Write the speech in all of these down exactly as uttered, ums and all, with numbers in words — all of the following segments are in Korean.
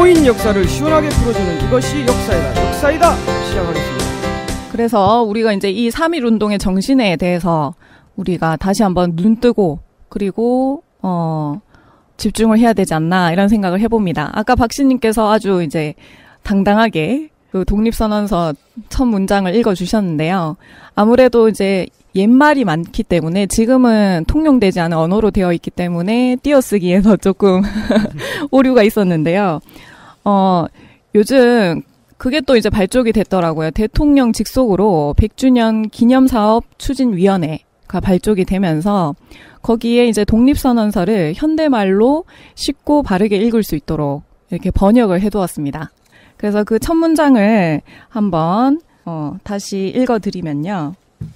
고인 역사를 시원하게 풀어주는 이것이 역사이다. 역사이다. 시작하겠습니다. 그래서 우리가 이제 이 삼일 운동의 정신에 대해서 우리가 다시 한번 눈 뜨고 그리고 어 집중을 해야 되지 않나 이런 생각을 해봅니다. 아까 박씨님께서 아주 이제 당당하게 그 독립선언서 첫 문장을 읽어주셨는데요. 아무래도 이제 옛말이 많기 때문에 지금은 통용되지 않은 언어로 되어 있기 때문에 띄어쓰기에서 조금 오류가 있었는데요. 어, 요즘 그게 또 이제 발족이 됐더라고요. 대통령 직속으로 백 주년 기념사업 추진위원회가 발족이 되면서 거기에 이제 독립선언서를 현대말로 쉽고 바르게 읽을 수 있도록 이렇게 번역을 해두었습니다. 그래서 그 첫 문장을 한번 어, 다시 읽어드리면요.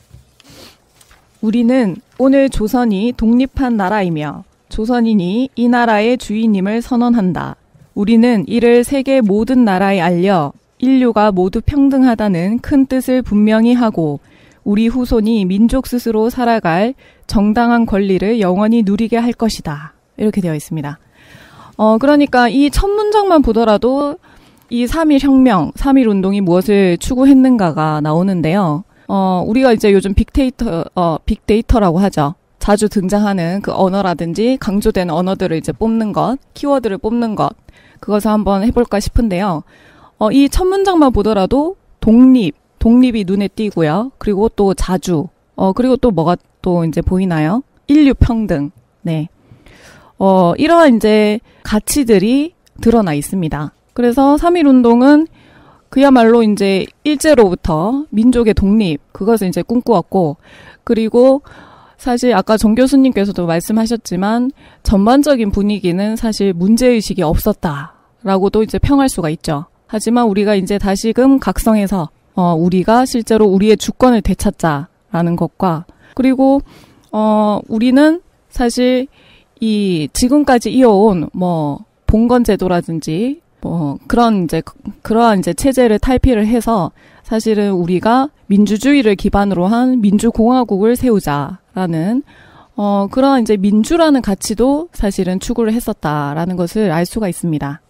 우리는 오늘 조선이 독립한 나라이며 조선인이 이 나라의 주인임을 선언한다. 우리는 이를 세계 모든 나라에 알려 인류가 모두 평등하다는 큰 뜻을 분명히 하고 우리 후손이 민족 스스로 살아갈 정당한 권리를 영원히 누리게 할 것이다. 이렇게 되어 있습니다. 어, 그러니까 이 첫 문장만 보더라도 이 삼일 혁명, 삼일 운동이 무엇을 추구했는가가 나오는데요. 어, 우리가 이제 요즘 빅데이터, 어, 빅데이터라고 하죠. 자주 등장하는 그 언어라든지 강조되는 언어들을 이제 뽑는 것, 키워드를 뽑는 것, 그것을 한번 해볼까 싶은데요. 어, 이 첫 문장만 보더라도 독립, 독립이 눈에 띄고요. 그리고 또 자주, 어, 그리고 또 뭐가 또 이제 보이나요? 인류 평등, 네. 어, 이러한 이제 가치들이 드러나 있습니다. 그래서 삼일 운동은 그야말로 이제 일제로부터 민족의 독립, 그것을 이제 꿈꾸었고, 그리고 사실 아까 정 교수님께서도 말씀하셨지만 전반적인 분위기는 사실 문제의식이 없었다라고도 이제 평할 수가 있죠. 하지만 우리가 이제 다시금 각성해서, 어, 우리가 실제로 우리의 주권을 되찾자라는 것과, 그리고, 어, 우리는 사실 이 지금까지 이어온 뭐, 봉건제도라든지, 뭐 그런 이제 그러한 이제 체제를 탈피를 해서 사실은 우리가 민주주의를 기반으로 한 민주공화국을 세우자라는 어 그러한 이제 민주라는 가치도 사실은 추구를 했었다라는 것을 알 수가 있습니다.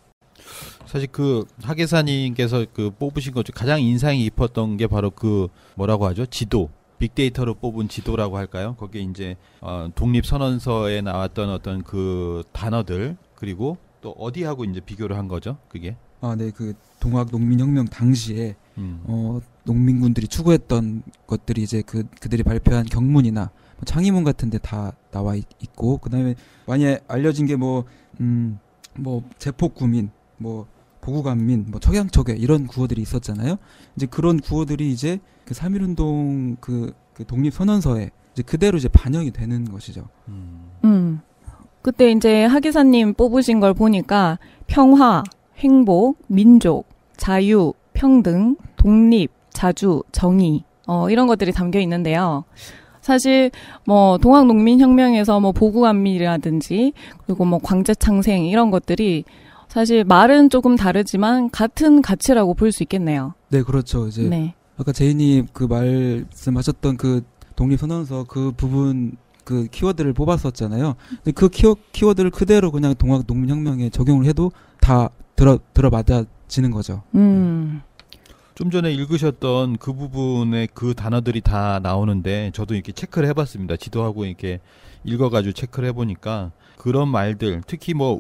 사실 그 하계사님께서 그 뽑으신 것 중 가장 인상이 깊었던 게 바로 그 뭐라고 하죠? 지도. 빅데이터로 뽑은 지도라고 할까요? 거기에 이제 어 독립선언서에 나왔던 어떤 그 단어들 그리고 또 어디하고 이제 비교를 한 거죠? 그게? 아, 네, 그 동학 농민혁명 당시에 음. 어 농민군들이 추구했던 것들이 이제 그 그들이 발표한 경문이나 뭐 창의문 같은데 다 나와 있, 있고 그다음에 많이 알려진 게 뭐 음 뭐 제폭구민, 뭐 보구간민, 뭐 척양척외 이런 구호들이 있었잖아요. 이제 그런 구호들이 이제 그 삼일운동 그, 그 독립선언서에 이제 그대로 이제 반영이 되는 것이죠. 음. 음. 그때 이제 하기사님 뽑으신 걸 보니까 평화, 행복, 민족, 자유, 평등, 독립, 자주, 정의 어 이런 것들이 담겨 있는데요. 사실 뭐 동학농민혁명에서 뭐 보구간민이라든지 그리고 뭐 광제창생 이런 것들이 사실 말은 조금 다르지만 같은 가치라고 볼 수 있겠네요. 네, 그렇죠. 이제 네. 아까 제이님 그 말씀하셨던 그 독립선언서 그 부분 그 키워드를 뽑았었잖아요. 근데 그 키워, 키워드를 그대로 그냥 동학 농민혁명에 적용을 해도 다 들어 들어맞아지는 거죠. 음. 좀 전에 읽으셨던 그 부분에 그 단어들이 다 나오는데 저도 이렇게 체크를 해봤습니다. 지도하고 이렇게 읽어가지고 체크를 해보니까 그런 말들, 특히 뭐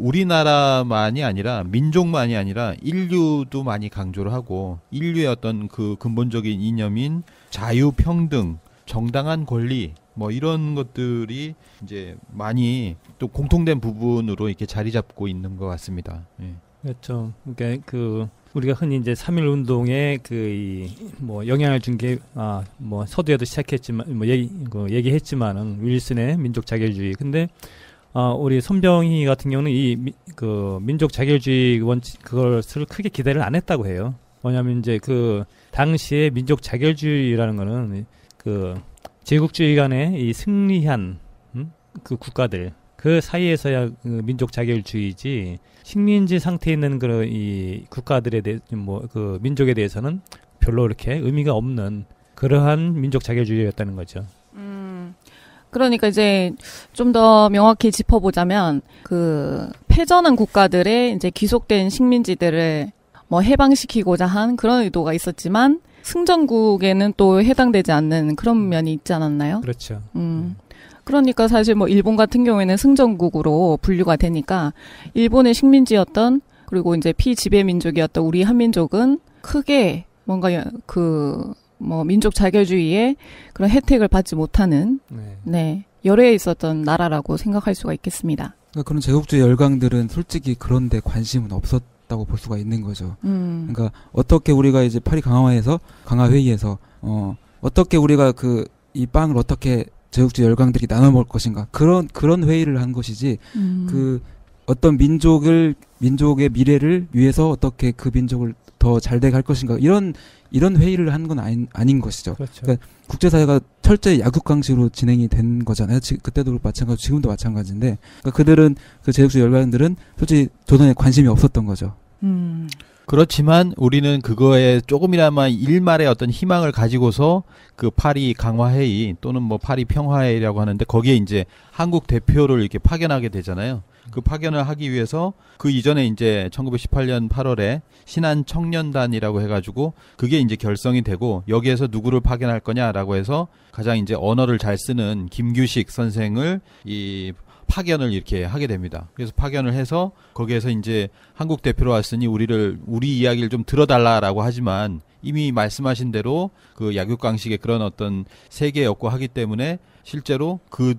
우리나라만이 아니라 민족만이 아니라 인류도 많이 강조를 하고 인류의 어떤 그 근본적인 이념인 자유, 평등, 정당한 권리 뭐 이런 것들이 이제 많이 또 공통된 부분으로 이렇게 자리 잡고 있는 것 같습니다. 예. 그렇죠. 그러니까 그 우리가 흔히 이제 삼일 운동에 그 이 뭐 영향을 준 게 아 뭐 서두에도 시작했지만 뭐 얘기 그 얘기했지만은 윌슨의 민족 자결주의. 근데 아 우리 손병희 같은 경우는 이 그 민족 자결주의 원칙 그것을 크게 기대를 안 했다고 해요. 뭐냐면 이제 그 당시에 민족 자결주의라는 거는 그 제국주의 간에 이 승리한 음? 그 국가들 그 사이에서야 그 민족 자결주의지 식민지 상태에 있는 그런 이 국가들에 대해 뭐 그 민족에 대해서는 별로 이렇게 의미가 없는 그러한 민족 자결주의였다는 거죠. 음, 그러니까 이제 좀 더 명확히 짚어보자면 그 패전한 국가들의 이제 귀속된 식민지들을 뭐 해방시키고자 한 그런 의도가 있었지만 승전국에는 또 해당되지 않는 그런 면이 있지 않았나요? 그렇죠. 음. 그러니까 사실 뭐 일본 같은 경우에는 승전국으로 분류가 되니까 일본의 식민지였던 그리고 이제 피지배 민족이었던 우리 한민족은 크게 뭔가 그 뭐 민족 자결주의의 그런 혜택을 받지 못하는 네. 네 열애에 있었던 나라라고 생각할 수가 있겠습니다. 그러니까 그런 제국주의 열강들은 솔직히 그런데 관심은 없었다고 볼 수가 있는 거죠. 음. 그러니까 어떻게 우리가 이제 파리 강화회에서 강화 회의에서 어 어떻게 우리가 그 이 빵을 어떻게 제국주의 열강들이 나눠 먹을 것인가 그런 그런 회의를 한 것이지 음. 그 어떤 민족을 민족의 미래를 위해서 어떻게 그 민족을 더 잘되게 할 것인가 이런 이런 회의를 한 건 아닌 아닌 것이죠. 그렇죠. 그러니까 국제사회가 철저히 약육강식으로 진행이 된 거잖아요. 지, 그때도 마찬가지, 지금도 마찬가지인데 그러니까 그들은 그 제국주의 열강들은 솔직히 조선에 관심이 없었던 거죠. 음. 그렇지만 우리는 그거에 조금이나마 일말의 어떤 희망을 가지고서 그 파리 강화회의 또는 뭐 파리 평화회의라고 하는데 거기에 이제 한국 대표를 이렇게 파견하게 되잖아요. 그 파견을 하기 위해서 그 이전에 이제 천구백십팔 년 팔월에 신한 청년단이라고 해가지고 그게 이제 결성이 되고 여기에서 누구를 파견할 거냐라고 해서 가장 이제 언어를 잘 쓰는 김규식 선생을 이 파견을 이렇게 하게 됩니다. 그래서 파견을 해서 거기에서 이제 한국 대표로 왔으니 우리를 우리 이야기를 좀 들어달라라고 하지만 이미 말씀하신 대로 그 약육강식의 그런 어떤 세계였고 하기 때문에 실제로 그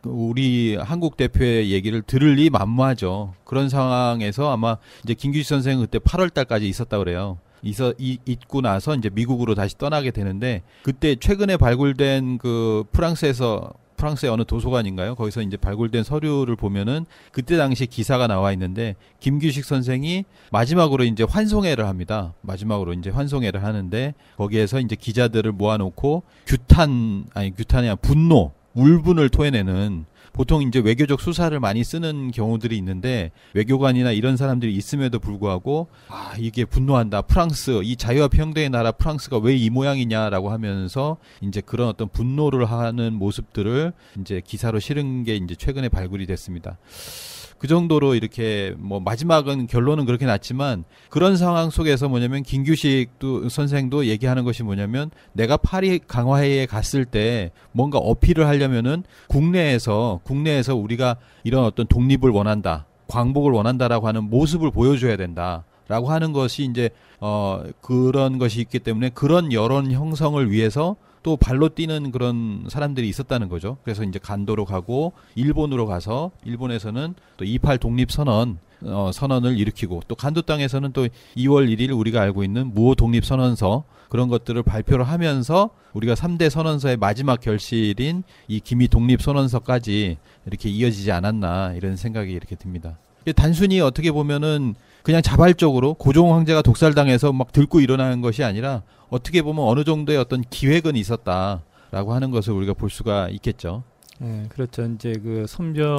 우리 한국 대표의 얘기를 들을 리 만무하죠. 그런 상황에서 아마 이제 김규식 선생은 그때 팔월 달까지 있었다 그래요. 있어 이, 있고 나서 이제 미국으로 다시 떠나게 되는데 그때 최근에 발굴된 그 프랑스에서 프랑스의 어느 도서관인가요? 거기서 이제 발굴된 서류를 보면은 그때 당시 기사가 나와 있는데 김규식 선생이 마지막으로 이제 환송회를 합니다. 마지막으로 이제 환송회를 하는데 거기에서 이제 기자들을 모아놓고 규탄 아니 규탄이 아니라 분노, 울분을 토해내는 보통 이제 외교적 수사를 많이 쓰는 경우들이 있는데 외교관이나 이런 사람들이 있음에도 불구하고 아 이게 분노한다. 프랑스 이 자유와 평등의 나라 프랑스가 왜 이 모양이냐라고 하면서 이제 그런 어떤 분노를 하는 모습들을 이제 기사로 실은 게 이제 최근에 발굴이 됐습니다. 그 정도로 이렇게 뭐 마지막은 결론은 그렇게 났지만 그런 상황 속에서 뭐냐면 김규식도 선생도 얘기하는 것이 뭐냐면 내가 파리 강화회의에 갔을 때 뭔가 어필을 하려면은 국내에서 국내에서 우리가 이런 어떤 독립을 원한다, 광복을 원한다라고 하는 모습을 보여줘야 된다라고 하는 것이 이제 어 그런 것이 있기 때문에 그런 여론 형성을 위해서 또 발로 뛰는 그런 사람들이 있었다는 거죠. 그래서 이제 간도로 가고 일본으로 가서 일본에서는 또 이팔 독립선언 어, 선언을 일으키고 또 간도 땅에서는 또 이월 일일 우리가 알고 있는 무호 독립선언서 그런 것들을 발표를 하면서 우리가 삼 대 선언서의 마지막 결실인 이 기미 독립선언서까지 이렇게 이어지지 않았나 이런 생각이 이렇게 듭니다. 단순히 어떻게 보면은 그냥 자발적으로 고종 황제가 독살당해서 막 들고 일어나는 것이 아니라 어떻게 보면 어느 정도의 어떤 기획은 있었다라고 하는 것을 우리가 볼 수가 있겠죠. 네, 그렇죠. 이제 그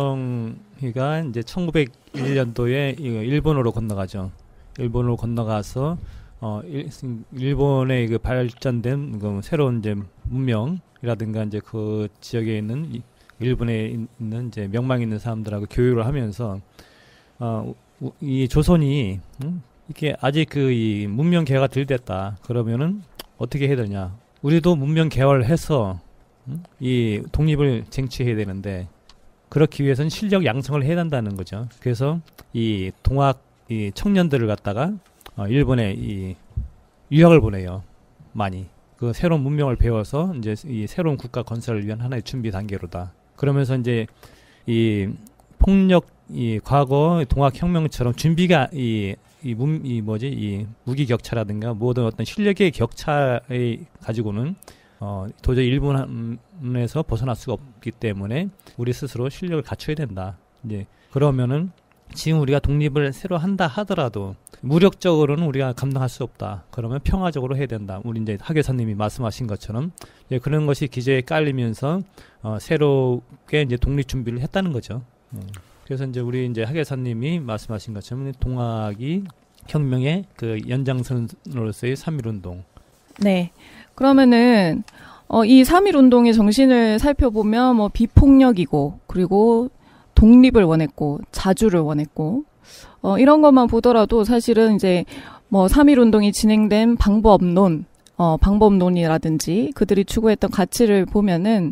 손병희가 이제 천구백일 년도에 일본으로 건너가죠. 일본으로 건너가서 어 일, 일본의 그 발전된 그 새로운 이제 문명이라든가 이제 그 지역에 있는 일본에 있는 이제 명망 있는 사람들하고 교류를 하면서 어 이 조선이 음? 이게 아직 그 이 문명 개화가 덜 됐다. 그러면은 어떻게 해야 되냐? 우리도 문명 개화를 해서 음? 이 독립을 쟁취해야 되는데 그렇기 위해서는 실력 양성을 해야 한다는 거죠. 그래서 이 동학 이 청년들을 갖다가 어, 일본에 이 유학을 보내요. 많이 그 새로운 문명을 배워서 이제 이 새로운 국가 건설을 위한 하나의 준비 단계로다. 그러면서 이제 이 폭력 이 과거 동학혁명처럼 준비가 이 이 문 이 뭐지 이 무기 격차라든가 모든 어떤 실력의 격차에 가지고는 어 도저히 일본에서 벗어날 수가 없기 때문에 우리 스스로 실력을 갖춰야 된다. 이제 그러면은 지금 우리가 독립을 새로 한다 하더라도 무력적으로는 우리가 감당할 수 없다. 그러면 평화적으로 해야 된다. 우리 이제 하교사님이 말씀하신 것처럼 이제 그런 것이 기저에 깔리면서 어 새롭게 이제 독립 준비를 했다는 거죠. 음. 그래서 이제 우리 이제 하계사님이 말씀하신 것처럼 동학이 혁명의 그 연장선으로서의 삼일운동. 네. 그러면은 어, 이 삼일운동의 정신을 살펴보면 뭐 비폭력이고 그리고 독립을 원했고 자주를 원했고 어, 이런 것만 보더라도 사실은 이제 뭐 삼일 운동이 진행된 방법론, 어, 방법론이라든지 그들이 추구했던 가치를 보면은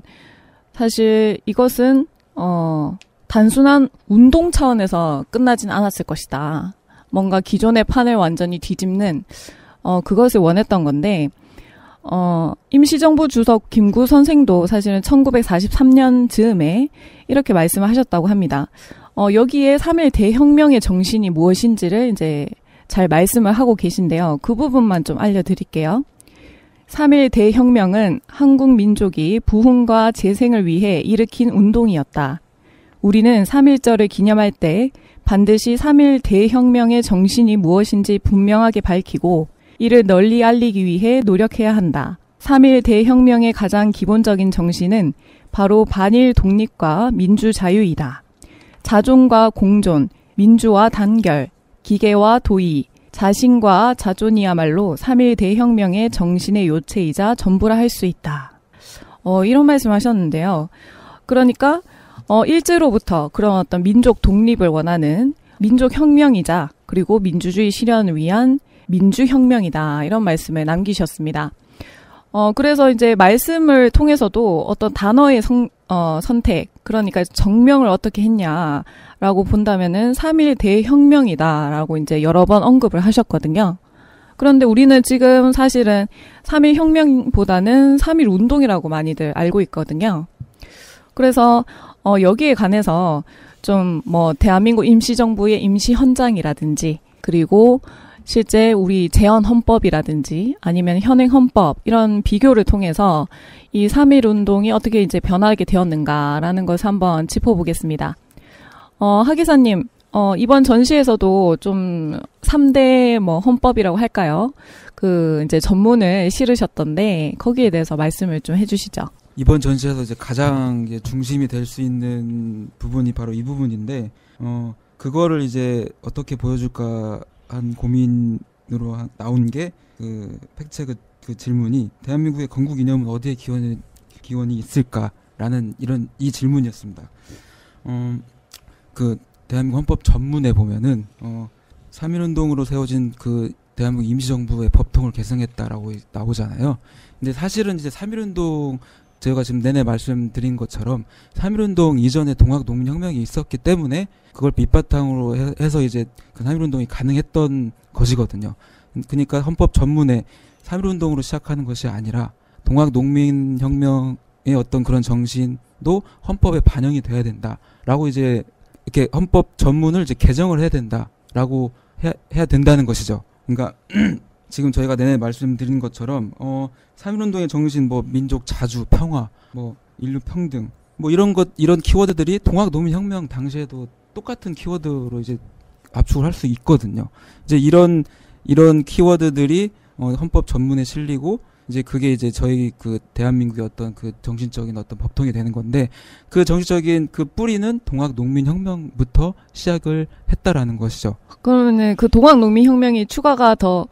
사실 이것은 어, 단순한 운동 차원에서 끝나진 않았을 것이다. 뭔가 기존의 판을 완전히 뒤집는 어, 그것을 원했던 건데 어, 임시정부 주석 김구 선생도 사실은 천구백사십삼 년 즈음에 이렇게 말씀을 하셨다고 합니다. 어, 여기에 삼일 대혁명의 정신이 무엇인지를 이제 잘 말씀을 하고 계신데요. 그 부분만 좀 알려드릴게요. 삼일 대혁명은 한국 민족이 부흥과 재생을 위해 일으킨 운동이었다. 우리는 삼일절을 기념할 때 반드시 삼일 대혁명의 정신이 무엇인지 분명하게 밝히고 이를 널리 알리기 위해 노력해야 한다. 삼일 대혁명의 가장 기본적인 정신은 바로 반일 독립과 민주자유이다. 자존과 공존, 민주와 단결, 기계와 도의, 자신과 자존이야말로 삼일 대혁명의 정신의 요체이자 전부라 할 수 있다. 어, 이런 말씀 하셨는데요. 그러니까 어, 일제로부터 그런 어떤 민족 독립을 원하는 민족혁명이자 그리고 민주주의 실현을 위한 민주혁명이다. 이런 말씀을 남기셨습니다. 어, 그래서 이제 말씀을 통해서도 어떤 단어의 성, 어, 선택, 그러니까 정명을 어떻게 했냐라고 본다면은 삼일 대혁명이다라고 이제 여러 번 언급을 하셨거든요. 그런데 우리는 지금 사실은 삼일 혁명보다는 삼일 운동이라고 많이들 알고 있거든요. 그래서 어, 여기에 관해서 좀 뭐 대한민국 임시정부의 임시헌장이라든지 그리고 실제 우리 재헌헌법이라든지 아니면 현행헌법 이런 비교를 통해서 이 삼일 운동이 어떻게 이제 변하게 되었는가라는 것을 한번 짚어보겠습니다. 어, 하 기사님, 어, 이번 전시에서도 좀 삼 대 뭐 헌법이라고 할까요? 그 이제 전문을 실으셨던데 거기에 대해서 말씀을 좀 해주시죠. 이번 전시에서 이제 가장 이제 중심이 될 수 있는 부분이 바로 이 부분인데, 어, 그거를 이제 어떻게 보여줄까 한 고민으로 나온 게 그 팩트체크 그 질문이 대한민국의 건국 이념은 어디에 기원이, 기원이 있을까라는 이런 이 질문이었습니다. 어, 그 대한민국 헌법 전문에 보면은 어, 삼일 운동으로 세워진 그 대한민국 임시정부의 법통을 개정했다라고 나오잖아요. 근데 사실은 이제 삼일 운동 제가 지금 내내 말씀드린 것처럼 삼일 운동 이전에 동학농민혁명이 있었기 때문에 그걸 밑바탕으로 해, 해서 이제 그 삼일 운동이 가능했던 것이거든요. 그러니까 헌법 전문에 삼일 운동으로 시작하는 것이 아니라 동학농민혁명의 어떤 그런 정신도 헌법에 반영이 돼야 된다라고 이제 이렇게 헌법 전문을 이제 개정을 해야 된다라고 해야, 해야 된다는 것이죠. 그러니까 지금 저희가 내내 말씀드린 것처럼 어 삼일 운동의 정신 뭐 민족 자주 평화 뭐 인류 평등 뭐 이런 것 이런 키워드들이 동학농민혁명 당시에도 똑같은 키워드로 이제 압축을 할 수 있거든요. 이제 이런 이런 키워드들이 어 헌법 전문에 실리고 이제 그게 이제 저희 그 대한민국의 어떤 그 정신적인 어떤 법통이 되는 건데 그 정신적인 그 뿌리는 동학농민혁명부터 시작을 했다라는 것이죠. 그러면은 그 동학농민혁명이 추가가 더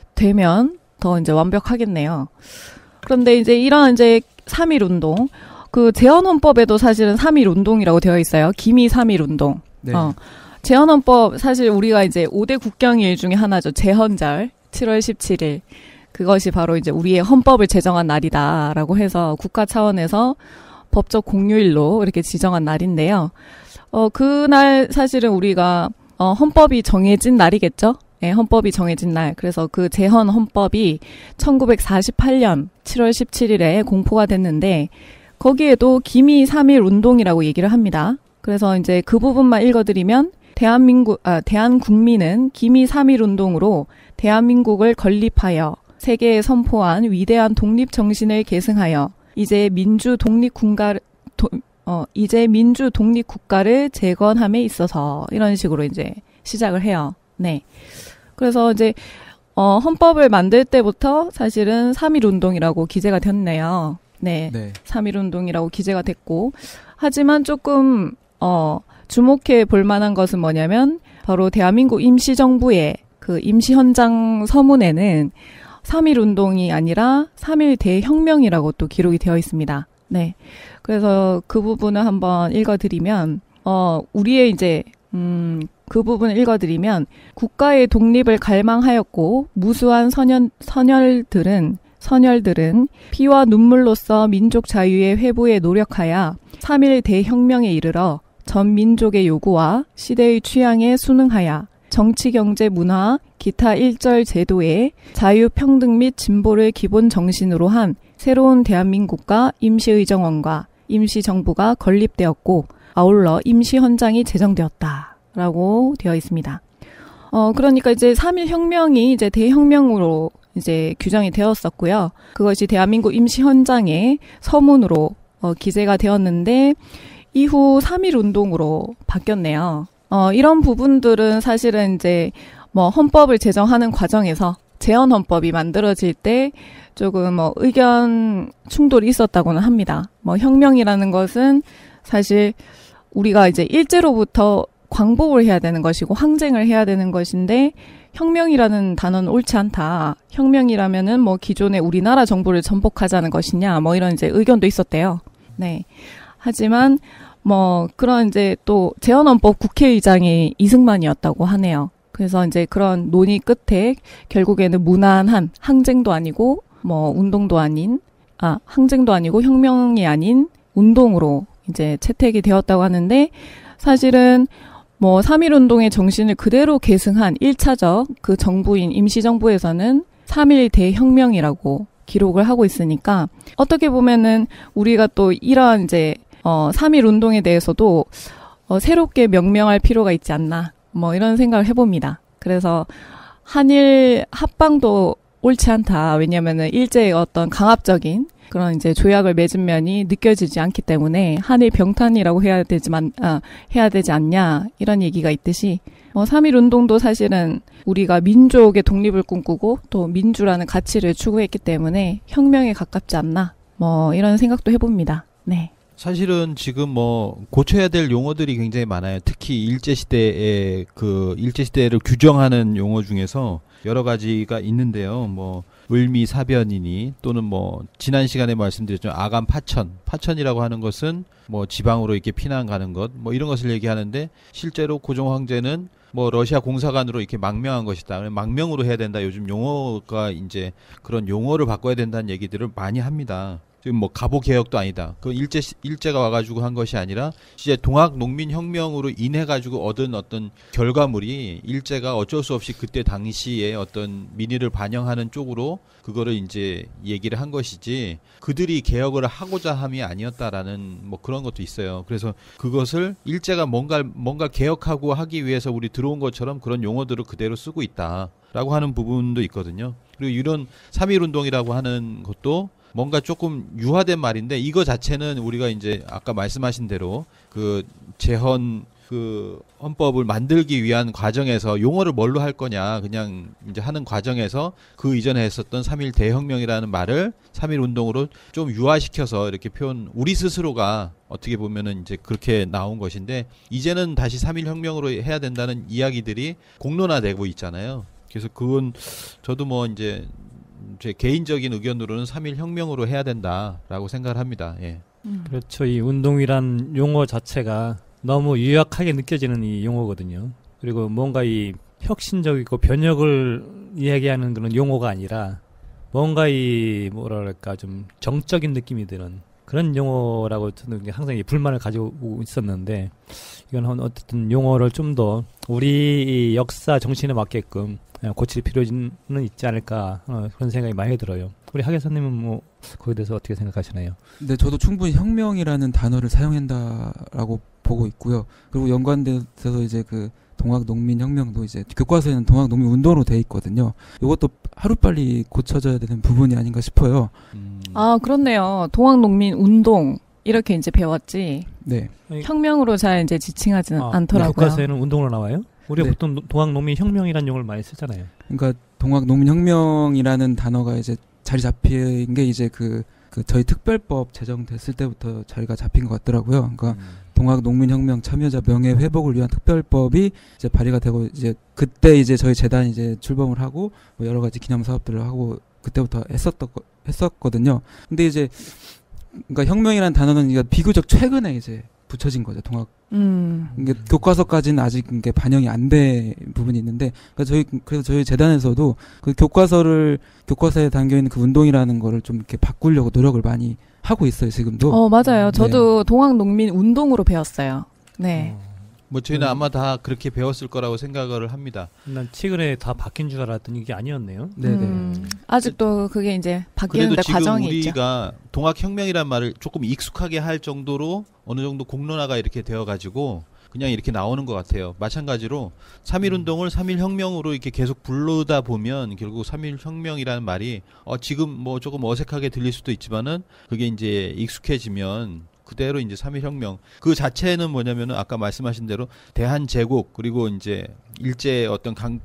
되면 더 이제 완벽하겠네요. 그런데 이제 이런 이제 삼일 운동, 그 재헌헌법에도 사실은 삼일 운동이라고 되어 있어요. 기미 삼일 운동. 네. 어. 재헌헌법 사실 우리가 이제 오 대 국경일 중에 하나죠. 재헌절 칠월 십칠일. 그것이 바로 이제 우리의 헌법을 제정한 날이다라고 해서 국가 차원에서 법적 공휴일로 이렇게 지정한 날인데요. 어, 그날 사실은 우리가 어, 헌법이 정해진 날이겠죠? 네, 헌법이 정해진 날. 그래서 그 재헌 헌법이 천구백사십팔 년 칠월 십칠일에 공포가 됐는데 거기에도 기미 삼일 운동이라고 얘기를 합니다. 그래서 이제 그 부분만 읽어드리면 대한민국, 아, 대한국민은 기미 삼일 운동으로 대한민국을 건립하여 세계에 선포한 위대한 독립 정신을 계승하여 이제 민주 독립 국가를 도, 어 이제 민주 독립 국가를 재건함에 있어서 이런 식으로 이제 시작을 해요. 네. 그래서 이제 어 헌법을 만들 때부터 사실은 삼일 운동이라고 기재가 됐네요. 네. 네. 삼일 운동이라고 기재가 됐고 하지만 조금 어 주목해 볼 만한 것은 뭐냐면 바로 대한민국 임시정부의 그 임시헌장 서문에는 삼일 운동이 아니라 삼일 대혁명이라고 또 기록이 되어 있습니다. 네. 그래서 그 부분을 한번 읽어드리면, 어, 우리의 이제, 음, 그 부분을 읽어드리면 국가의 독립을 갈망하였고 무수한 선연, 선열들은 선열들은 피와 눈물로써 민족 자유의 회복에 노력하여 삼일 대혁명에 이르러 전 민족의 요구와 시대의 취향에 순응하여 정치, 경제, 문화, 기타 일절 제도의 자유, 평등 및 진보를 기본 정신으로 한 새로운 대한민국과 임시의정원과 임시정부가 건립되었고 아울러 임시헌장이 제정되었다. 라고 되어 있습니다. 어, 그러니까 이제 삼일 혁명이 이제 대혁명으로 이제 규정이 되었었고요. 그것이 대한민국 임시헌장의 서문으로 어, 기재가 되었는데 이후 삼일 운동으로 바뀌었네요. 어, 이런 부분들은 사실은 이제 뭐 헌법을 제정하는 과정에서 제헌 헌법이 만들어질 때 조금 뭐 의견 충돌이 있었다고는 합니다. 뭐 혁명이라는 것은 사실 우리가 이제 일제로부터 광복을 해야 되는 것이고 항쟁을 해야 되는 것인데 혁명이라는 단어는 옳지 않다. 혁명이라면은 뭐 기존의 우리나라 정부를 전복하자는 것이냐 뭐 이런 이제 의견도 있었대요. 네. 하지만 뭐 그런 이제 또 제헌헌법 국회의장이 이승만이었다고 하네요. 그래서 이제 그런 논의 끝에 결국에는 무난한 항쟁도 아니고 뭐 운동도 아닌 아 항쟁도 아니고 혁명이 아닌 운동으로 이제 채택이 되었다고 하는데 사실은 뭐 삼일 운동의 정신을 그대로 계승한 일 차적 그 정부인 임시정부에서는 삼일 대혁명이라고 기록을 하고 있으니까 어떻게 보면은 우리가 또 이런 이제 어 삼일 운동에 대해서도 어 새롭게 명명할 필요가 있지 않나 뭐 이런 생각을 해봅니다. 그래서 한일 합방도 옳지 않다. 왜냐면은 일제의 어떤 강압적인 그런 이제 조약을 맺은 면이 느껴지지 않기 때문에 한일 병탄이라고 해야 되지만 아, 해야 되지 않냐 이런 얘기가 있듯이 뭐 삼일 운동도 사실은 우리가 민족의 독립을 꿈꾸고 또 민주라는 가치를 추구했기 때문에 혁명에 가깝지 않나 뭐 이런 생각도 해봅니다. 네. 사실은 지금 뭐 고쳐야 될 용어들이 굉장히 많아요. 특히 일제시대의 그 일제시대를 규정하는 용어 중에서 여러 가지가 있는데요. 뭐 을미사변이니 또는 뭐 지난 시간에 말씀드렸지만 아간 파천, 파천이라고 하는 것은 뭐 지방으로 이렇게 피난 가는 것, 뭐 이런 것을 얘기하는데 실제로 고종 황제는 뭐 러시아 공사관으로 이렇게 망명한 것이다. 망명으로 해야 된다. 요즘 용어가 이제 그런 용어를 바꿔야 된다는 얘기들을 많이 합니다. 지금 뭐 갑오 개혁도 아니다. 그 일제 일제가 와가지고 한 것이 아니라 이제 동학 농민 혁명으로 인해 가지고 얻은 어떤 결과물이 일제가 어쩔 수 없이 그때 당시에 어떤 민의를 반영하는 쪽으로 그거를 이제 얘기를 한 것이지 그들이 개혁을 하고자 함이 아니었다라는 뭐 그런 것도 있어요. 그래서 그것을 일제가 뭔가 뭔가 개혁하고 하기 위해서 우리 들어온 것처럼 그런 용어들을 그대로 쓰고 있다라고 하는 부분도 있거든요. 그리고 이런 삼일 운동이라고 하는 것도 뭔가 조금 유화된 말인데 이거 자체는 우리가 이제 아까 말씀하신 대로 그 재헌 그 헌법을 만들기 위한 과정에서 용어를 뭘로 할 거냐 그냥 이제 하는 과정에서 그 이전에 했었던 삼일 대혁명이라는 말을 삼일 운동으로 좀 유화시켜서 이렇게 표현 우리 스스로가 어떻게 보면은 이제 그렇게 나온 것인데 이제는 다시 삼일 혁명으로 해야 된다는 이야기들이 공론화되고 있잖아요. 그래서 그건 저도 뭐 이제 제 개인적인 의견으로는 삼일 혁명으로 해야 된다라고 생각을 합니다. 예. 음. 그렇죠. 이 운동이란 용어 자체가 너무 유약하게 느껴지는 이 용어거든요. 그리고 뭔가 이 혁신적이고 변혁을 이야기하는 그런 용어가 아니라 뭔가 이 뭐랄까 좀 정적인 느낌이 드는 그런 용어라고 저는 항상 이 불만을 가지고 있었는데 이건 어쨌든 용어를 좀 더 우리 역사 정신에 맞게끔 고칠 필요는 있지 않을까 어, 그런 생각이 많이 들어요. 우리 하 교수님은 뭐 거기에 대해서 어떻게 생각하시나요? 네, 저도 충분히 혁명이라는 단어를 사용한다라고 보고 있고요. 그리고 연관돼서 이제 그 동학농민혁명도 이제 교과서에는 동학농민운동으로 돼 있거든요. 이것도 하루빨리 고쳐져야 되는 부분이 아닌가 싶어요. 음. 아 그렇네요. 동학농민운동 이렇게 이제 배웠지. 네. 혁명으로 잘 이제 지칭하지는 아, 않더라고요. 교과서에는 운동으로 나와요? 우리가 네. 보통 동학농민혁명이라는 용어를 많이 쓰잖아요. 그러니까 동학농민혁명이라는 단어가 이제 자리 잡힌 게 이제 그, 그 저희 특별법 제정됐을 때부터 자리가 잡힌 것 같더라고요. 그러니까 음. 동학농민혁명 참여자 명예 회복을 위한 특별법이 이제 발의가 되고 이제 그때 이제 저희 재단이 이제 출범을 하고 뭐 여러 가지 기념 사업들을 하고 그때부터 했었던 했었거든요. 근데 이제 그러니까 혁명이라는 단어는 비교적 최근에 이제 붙여진 거죠. 동학 음. 이게 교과서까지는 아직 이게 반영이 안 된 부분이 있는데, 그러니까 저희 그래서 저희 재단에서도 그 교과서를 교과서에 담겨 있는 그 운동이라는 거를 좀 이렇게 바꾸려고 노력을 많이 하고 있어요. 지금도. 어 맞아요. 네. 저도 동학농민 운동으로 배웠어요. 네. 어, 뭐 저희는 음. 아마 다 그렇게 배웠을 거라고 생각을 합니다. 난 최근에 다 바뀐 줄 알았더니 이게 아니었네요. 네네. 음, 아직도 그게 이제 바뀌는데 그래도 지금 과정이 있죠. 우리가 동학혁명이란 말을 조금 익숙하게 할 정도로 어느 정도 공론화가 이렇게 되어가지고 그냥 이렇게 나오는 것 같아요. 마찬가지로 삼일운동을 삼일혁명으로 이렇게 계속 부르다 보면 결국 삼일혁명이라는 말이 어 지금 뭐 조금 어색하게 들릴 수도 있지만은 그게 이제 익숙해지면 그대로 이제 삼일혁명 그 자체는 뭐냐면은 아까 말씀하신 대로 대한제국 그리고 이제 일제 어떤 강,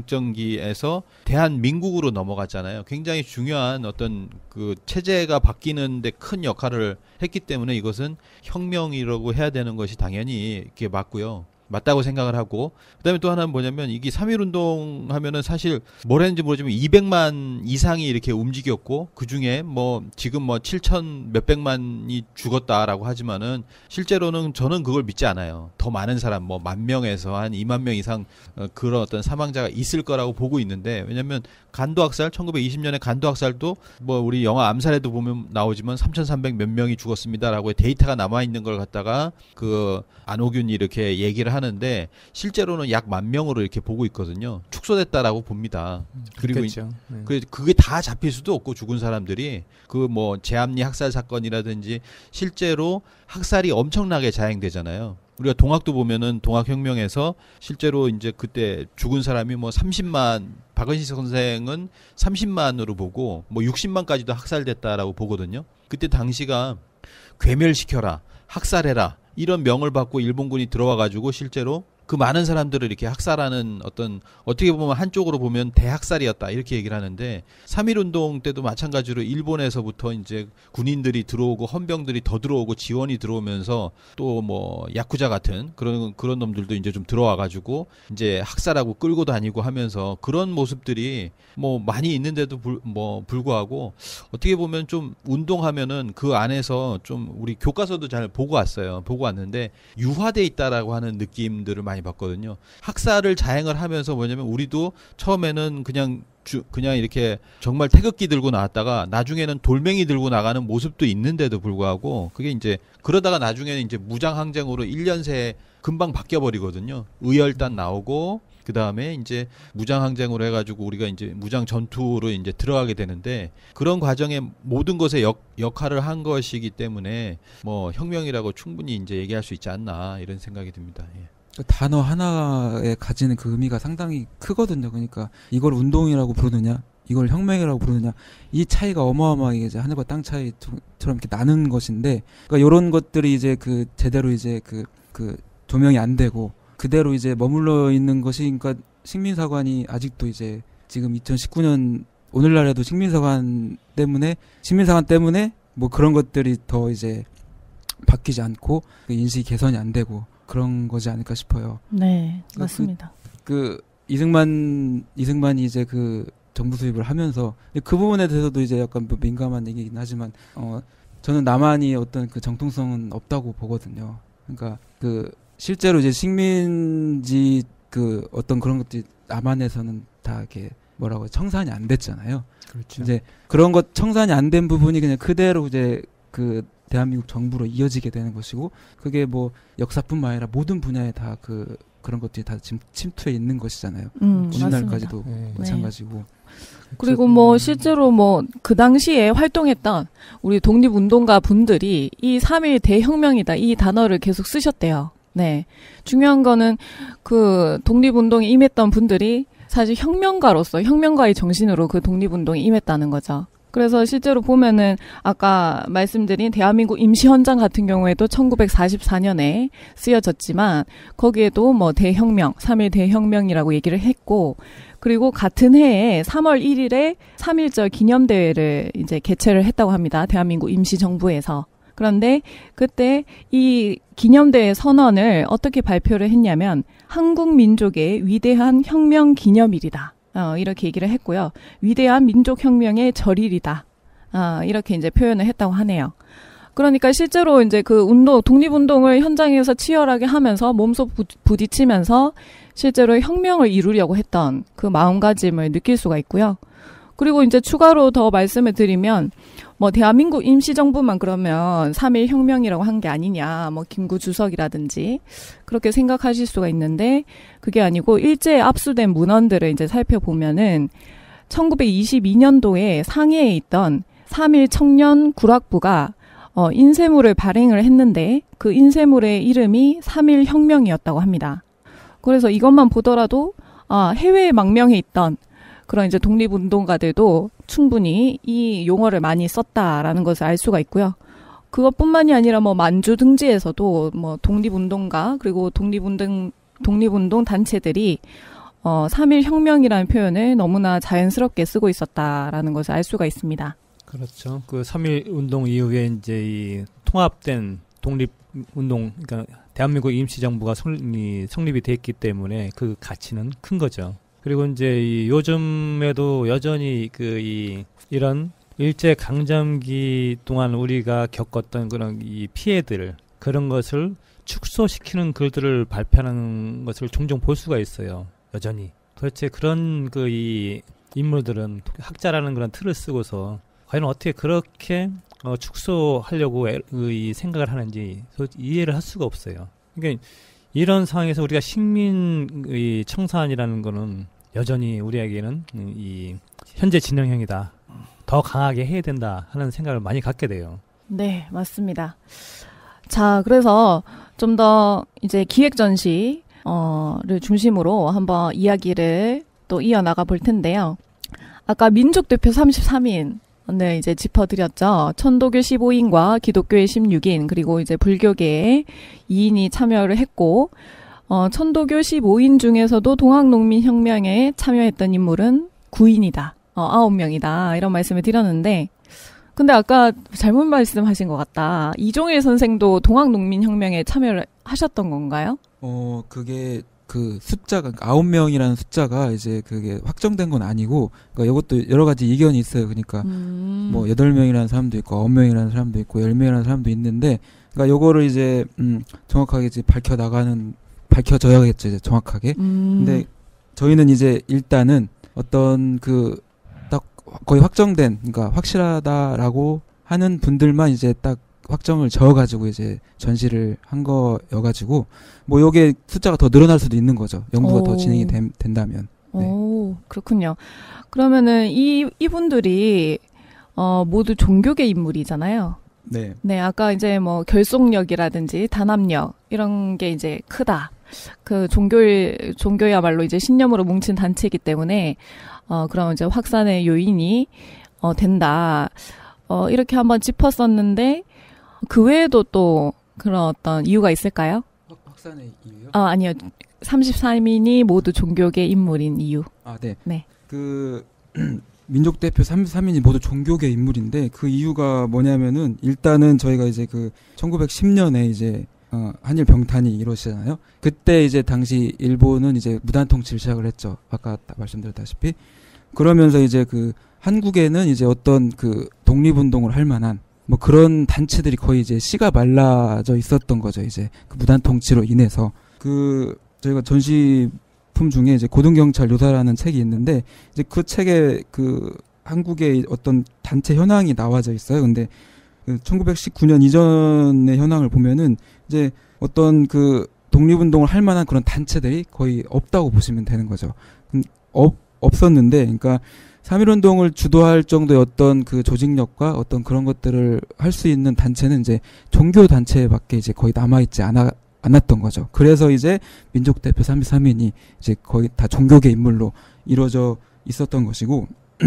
강점기에서 대한민국으로 넘어갔잖아요. 굉장히 중요한 어떤 그 체제가 바뀌는데 큰 역할을 했기 때문에 이것은 혁명이라고 해야 되는 것이 당연히 이렇게 맞고요. 맞다고 생각을 하고, 그다음에 또 하나는 뭐냐면 이게 삼일운동 하면은 사실 뭘 했는지 모르지만 이백만 이상이 이렇게 움직였고 그 중에 뭐 지금 뭐 칠천 몇백만이 죽었다라고 하지만은 실제로는 저는 그걸 믿지 않아요. 더 많은 사람 뭐 만 명에서 한 이만 명 이상 어, 그런 어떤 사망자가 있을 거라고 보고 있는데, 왜냐면 간도학살 천구백이십 년에 간도학살도 뭐 우리 영화 암살에도 보면 나오지만 삼천삼백 몇 명이 죽었습니다라고 데이터가 남아 있는 걸 갖다가 그 안호균이 이렇게 얘기를 하는데 실제로는 약 만 명으로 이렇게 보고 있거든요. 축소됐다라고 봅니다. 그리고 그렇죠. 네. 그 그게 다 잡힐 수도 없고 죽은 사람들이 그 뭐 제암리 학살 사건이라든지 실제로 학살이 엄청나게 자행되잖아요. 우리가 동학도 보면은 동학혁명에서 실제로 이제 그때 죽은 사람이 뭐 삼십만, 박은식 선생은 삼십만으로 보고 뭐 육십만까지도 학살됐다라고 보거든요. 그때 당시가 괴멸시켜라, 학살해라 이런 명을 받고 일본군이 들어와 가지고 실제로 그 많은 사람들을 이렇게 학살하는 어떤 어떻게 보면 한쪽으로 보면 대학살이었다 이렇게 얘기를 하는데, 삼일운동 때도 마찬가지로 일본에서부터 이제 군인들이 들어오고 헌병들이 더 들어오고 지원이 들어오면서 또 뭐 야쿠자 같은 그런 그런 놈들도 이제 좀 들어와 가지고 이제 학살하고 끌고 다니고 하면서 그런 모습들이 뭐 많이 있는데도 불, 뭐 불구하고 어떻게 보면 좀 운동하면은 그 안에서 좀 우리 교과서도 잘 보고 왔어요. 보고 왔는데 유화돼 있다라고 하는 느낌들을 많이 봤거든요. 학살을 자행을 하면서 뭐냐면 우리도 처음에는 그냥 주, 그냥 이렇게 정말 태극기 들고 나왔다가 나중에는 돌멩이 들고 나가는 모습도 있는데도 불구하고 그게 이제 그러다가 나중에는 이제 무장항쟁으로 일 년 새에 금방 바뀌어버리거든요. 의열단 나오고 그 다음에 이제 무장항쟁으로 해가지고 우리가 이제 무장 전투로 이제 들어가게 되는데, 그런 과정에 모든 것에 역, 역할을 한 것이기 때문에 뭐 혁명이라고 충분히 이제 얘기할 수 있지 않나 이런 생각이 듭니다. 예. 그 단어 하나에 가지는 그 의미가 상당히 크거든요. 그러니까 이걸 운동이라고 부르느냐, 이걸 혁명이라고 부르느냐, 이 차이가 어마어마하게 이제 하늘과 땅 차이처럼 이렇게 나는 것인데, 그러니까 이런 것들이 이제 그 제대로 이제 그, 그 조명이 안 되고 그대로 이제 머물러 있는 것이, 그러니까 식민사관이 아직도 이제 지금 이천십구 년 오늘날에도 식민사관 때문에 식민사관 때문에 뭐 그런 것들이 더 이제 바뀌지 않고 그 인식 개선이 안 되고 그런 거지 않을까 싶어요. 네, 맞습니다. 그, 그 이승만 이승만이 이제 그 정부 수립을 하면서 그 부분에 대해서도 이제 약간 뭐 민감한 얘기긴 하지만 어 저는 남한이 어떤 그 정통성은 없다고 보거든요. 그러니까 그 실제로 이제 식민지 그 어떤 그런 것들이 남한에서는 다 이렇게 뭐라고 청산이 안 됐잖아요. 그렇죠. 이제 그런 것 청산이 안 된 부분이 그냥 그대로 이제 그 대한민국 정부로 이어지게 되는 것이고, 그게 뭐 역사뿐만 아니라 모든 분야에 다 그 그런 것들이 다 지금 침투해 있는 것이잖아요. 음, 오늘날까지도 네. 마찬가지고. 그리고 뭐 실제로 뭐 그 당시에 활동했던 우리 독립운동가 분들이 이 삼일 대혁명이다 이 단어를 계속 쓰셨대요. 네. 중요한 거는 그 독립운동에 임했던 분들이 사실 혁명가로서 혁명가의 정신으로 그 독립운동에 임했다는 거죠. 그래서 실제로 보면은 아까 말씀드린 대한민국 임시헌장 같은 경우에도 천구백사십사 년에 쓰여졌지만 거기에도 뭐 대혁명, 삼일 대혁명이라고 얘기를 했고, 그리고 같은 해에 삼월 일일에 삼일절 기념대회를 이제 개최를 했다고 합니다. 대한민국 임시정부에서. 그런데 그때 이 기념대회 선언을 어떻게 발표를 했냐면 한국 민족의 위대한 혁명 기념일이다. 어, 이렇게 얘기를 했고요. 위대한 민족혁명의 절일이다. 어, 이렇게 이제 표현을 했다고 하네요. 그러니까 실제로 이제 그 운동, 독립운동을 현장에서 치열하게 하면서 몸소 부, 부딪히면서 실제로 혁명을 이루려고 했던 그 마음가짐을 느낄 수가 있고요. 그리고 이제 추가로 더 말씀을 드리면, 뭐 대한민국 임시정부만 그러면 삼일 혁명이라고 한 게 아니냐, 뭐 김구 주석이라든지 그렇게 생각하실 수가 있는데, 그게 아니고 일제에 압수된 문헌들을 이제 살펴보면은 천구백이십이 년도에 상해에 있던 삼일 청년 구락부가 어, 인쇄물을 발행을 했는데 그 인쇄물의 이름이 삼일 혁명이었다고 합니다. 그래서 이것만 보더라도 아, 해외에 망명해 있던 그런 이제 독립운동가들도 충분히 이 용어를 많이 썼다라는 것을 알 수가 있고요. 그것뿐만이 아니라 뭐 만주 등지에서도 뭐 독립운동가 그리고 독립운동 독립운동 단체들이 어, 삼일 혁명이라는 표현을 너무나 자연스럽게 쓰고 있었다라는 것을 알 수가 있습니다. 그렇죠. 그 삼일 운동 이후에 이제 이 통합된 독립 운동, 그러니까 대한민국 임시정부가 성립이, 성립이 됐기 때문에 그 가치는 큰 거죠. 그리고 이제 이 요즘에도 여전히 그 이 이런 일제 강점기 동안 우리가 겪었던 그런 이 피해들, 그런 것을 축소시키는 글들을 발표하는 것을 종종 볼 수가 있어요. 여전히. 도대체 그런 그 이 인물들은 학자라는 그런 틀을 쓰고서 과연 어떻게 그렇게 어, 축소하려고 애, 이 생각을 하는지 이해를 할 수가 없어요. 그러니까 이런 상황에서 우리가 식민 이 청산이라는 거는 여전히 우리에게는 이 현재 진영형이다. 더 강하게 해야 된다 하는 생각을 많이 갖게 돼요. 네, 맞습니다. 자, 그래서 좀 더 이제 기획 전시 어를 중심으로 한번 이야기를 또 이어나가 볼 텐데요. 아까 민족 대표 삼십삼 인 네, 이제 짚어드렸죠. 천도교 십오 인과 기독교의 십육 인, 그리고 이제 불교계의 이 인이 참여를 했고, 어, 천도교 십오 인 중에서도 동학농민혁명에 참여했던 인물은 구 인이다. 어, 아홉 명이다. 이런 말씀을 드렸는데, 근데 아까 잘못 말씀하신 것 같다. 이종일 선생도 동학농민혁명에 참여를 하셨던 건가요? 어, 그게 그 숫자가 아홉 명이라는 숫자가 이제 그게 확정된 건 아니고, 그러니까 이것도 여러 가지 이견이 있어요. 그러니까 음. 뭐 여덟 명이라는 사람도 있고 아홉 명이라는 사람도 있고 열 명이라는 사람도 있는데, 그러니까 요거를 이제 음 정확하게 이제 밝혀 나가는 밝혀져야겠죠, 이제 정확하게. 음. 근데 저희는 이제 일단은 어떤 그 딱 거의 확정된, 그러니까 확실하다라고 하는 분들만 이제 딱 확정을 지어가지고 이제 전시를 한 거여가지고 뭐 요게 숫자가 더 늘어날 수도 있는 거죠. 연구가 오. 더 진행이 된, 된다면. 네. 오, 그렇군요. 그러면은 이 이분들이 어 모두 종교계 인물이잖아요. 네. 네, 아까 이제 뭐 결속력이라든지 단합력 이런 게 이제 크다. 그 종교 종교야말로 이제 신념으로 뭉친 단체이기 때문에 어 그럼 이제 확산의 요인이 어 된다. 어 이렇게 한번 짚었었는데 그 외에도 또 그런 어떤 이유가 있을까요? 확산의 이유요? 아, 아니요. 삼십삼 인이 모두 종교계 인물인 이유. 아, 네. 네. 그 민족 대표 삼십삼 인이 모두 종교계 인물인데 그 이유가 뭐냐면은 일단은 저희가 이제 그 천구백십 년에 이제 어, 한일 병탄이 이루어지잖아요. 그때 이제 당시 일본은 이제 무단 통치를 시작을 했죠. 아까 말씀드렸다시피. 그러면서 이제 그 한국에는 이제 어떤 그 독립운동을 할 만한 뭐 그런 단체들이 거의 이제 씨가 말라져 있었던 거죠. 이제 그 무단 통치로 인해서. 그 저희가 전시품 중에 이제 고등경찰 요사라는 책이 있는데 이제 그 책에 그 한국의 어떤 단체 현황이 나와져 있어요. 근데 그 천구백십구 년 이전의 현황을 보면은 이제 어떤 그 독립운동을 할 만한 그런 단체들이 거의 없다고 보시면 되는 거죠. 없, 없었는데, 그러니까 삼일운동을 주도할 정도의 어떤 그 조직력과 어떤 그런 것들을 할 수 있는 단체는 이제 종교 단체밖에 이제 거의 남아있지 않아, 않았던 거죠. 그래서 이제 민족 대표 삼십삼 인이 이제 거의 다 종교계 인물로 이루어져 있었던 것이고,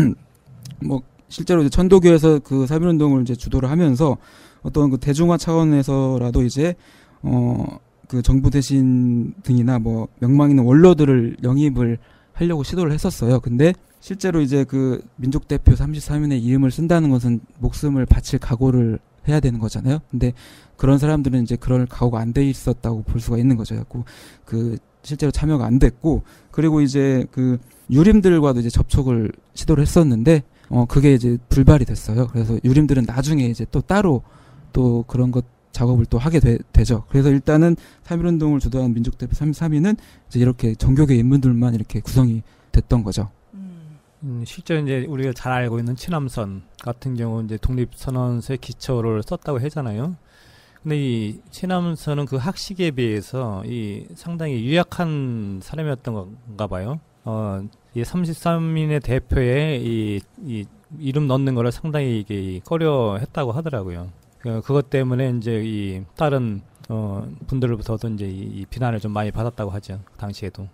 뭐, 실제로 이제 천도교에서 그 삼일운동을 이제 주도를 하면서 어떤 그 대중화 차원에서라도 이제, 어, 그 정부 대신 등이나 뭐 명망 있는 원로들을 영입을 하려고 시도를 했었어요. 근데 실제로 이제 그 민족 대표 삼십삼 인의 이름을 쓴다는 것은 목숨을 바칠 각오를 해야 되는 거잖아요. 근데 그런 사람들은 이제 그럴 각오가 안 돼 있었다고 볼 수가 있는 거죠. 그래서 그 실제로 참여가 안 됐고, 그리고 이제 그 유림들과도 이제 접촉을 시도를 했었는데 어 그게 이제 불발이 됐어요. 그래서 유림들은 나중에 이제 또 따로 또 그런 것 작업을 또 하게 되, 되죠. 그래서 일단은 삼일 운동을 주도한 민족대표 삼십삼 인은 이제 이렇게 종교계 인물들만 이렇게 구성이 됐던 거죠. 음, 실제 이제 우리가 잘 알고 있는 치남선 같은 경우 이제 독립선언서의 기초를 썼다고 하잖아요. 근데 이 치남선은 그 학식에 비해서 이 상당히 유약한 사람이었던 건가 봐요. 어, 이 삼십삼 인의 대표에 이, 이 이름 넣는 거를 상당히 이게 꺼려 했다고 하더라고요. 그, 그것 때문에 이제 이 다른 어, 분들로부터도 이제 이, 이 비난을 좀 많이 받았다고 하죠. 당시에도.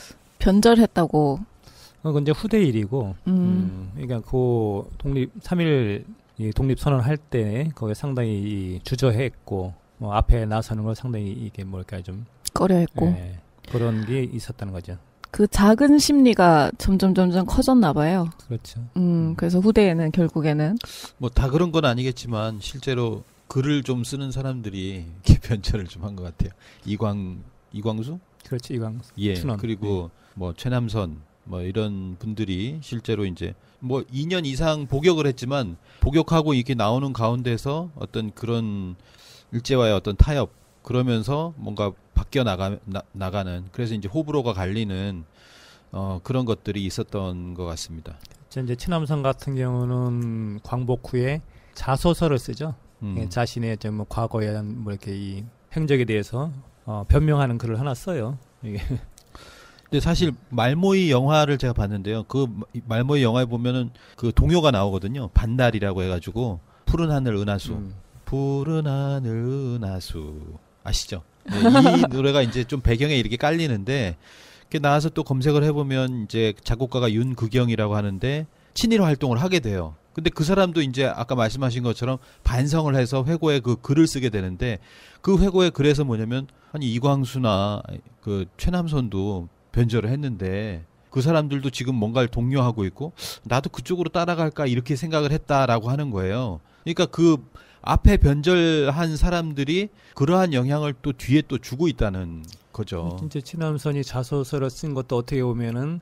변절했다고. 그건 이제 후대 일이고, 음. 음, 그러니까 그 독립 삼일 이 독립 선언할 때 거기에 상당히 이 주저했고, 뭐 앞에 나서는 걸 상당히 이게 뭘까 좀 꺼려했고. 예, 그런 게 있었다는 거죠. 그 작은 심리가 점점 점점 커졌나 봐요. 그렇죠. 음, 그래서 후대에는 결국에는 뭐 다 그런 건 아니겠지만 실제로 글을 좀 쓰는 사람들이 이렇게 변절을 좀 한 것 같아요. 이광 이광수? 그렇지 이광. 예. 춘원. 그리고 뭐 최남선 뭐 이런 분들이 실제로 이제 뭐 이 년 이상 복역을 했지만 복역하고 이렇게 나오는 가운데서 어떤 그런 일제와의 어떤 타협 그러면서 뭔가 바뀌어 나가 나, 나가는 그래서 이제 호불호가 갈리는 어 그런 것들이 있었던 것 같습니다. 이제 치남선 같은 경우는 광복 후에 자소서를 쓰죠. 음. 예, 자신의 좀 뭐 과거에 대한 뭐 이렇게 이 행적에 대해서 어, 변명하는 글을 하나 써요. 이게. 근데 사실 말모이 영화를 제가 봤는데요. 그 말모이 영화에 보면은 그 동요가 나오거든요. 반날이라고 해가지고 푸른 하늘 은하수, 음. 푸른 하늘 은하수 아시죠? 네, 이 노래가 이제 좀 배경에 이렇게 깔리는데 이렇게 나와서 또 검색을 해보면 이제 작곡가가 윤극영이라고 하는데 친일 활동을 하게 돼요. 근데 그 사람도 이제 아까 말씀하신 것처럼 반성을 해서 회고에 그 글을 쓰게 되는데 그 회고의 글에서 뭐냐면 아니 이광수나 그 최남선도 변절을 했는데 그 사람들도 지금 뭔가를 독려하고 있고 나도 그쪽으로 따라갈까 이렇게 생각을 했다라고 하는 거예요. 그러니까 그 앞에 변절한 사람들이 그러한 영향을 또 뒤에 또 주고 있다는 거죠. 진짜 치남선이 자소서를 쓴 것도 어떻게 보면은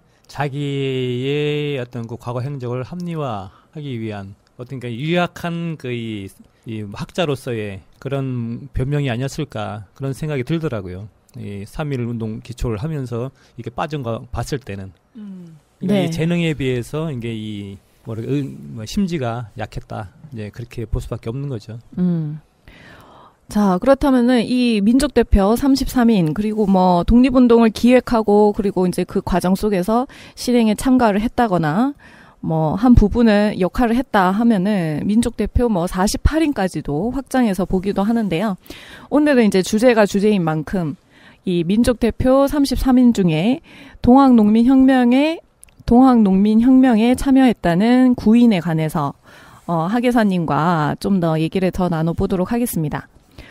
자기의 어떤 그 과거 행적을 합리화하기 위한 어떤 그 유약한 그 이 이 학자로서의 그런 변명이 아니었을까 그런 생각이 들더라고요. 이 삼일 운동 기초를 하면서 이게 빠진 거 봤을 때는 음. 이게 네. 재능에 비해서 이게 이 뭐랄까 의, 뭐 심지가 약했다. 이제 그렇게 볼 수밖에 없는 거죠. 음. 자, 그렇다면은 이 민족 대표 삼십삼 인 그리고 뭐 독립운동을 기획하고 그리고 이제 그 과정 속에서 실행에 참가를 했다거나 뭐 한 부분을 역할을 했다 하면은 민족 대표 뭐 사십팔 인까지도 확장해서 보기도 하는데요. 오늘은 이제 주제가 주제인 만큼 이 민족 대표 삼십삼 인 중에 동학농민혁명에 동학농민혁명에 참여했다는 구인에 관해서 어, 하계사님과 좀 더 얘기를 더 나눠보도록 하겠습니다.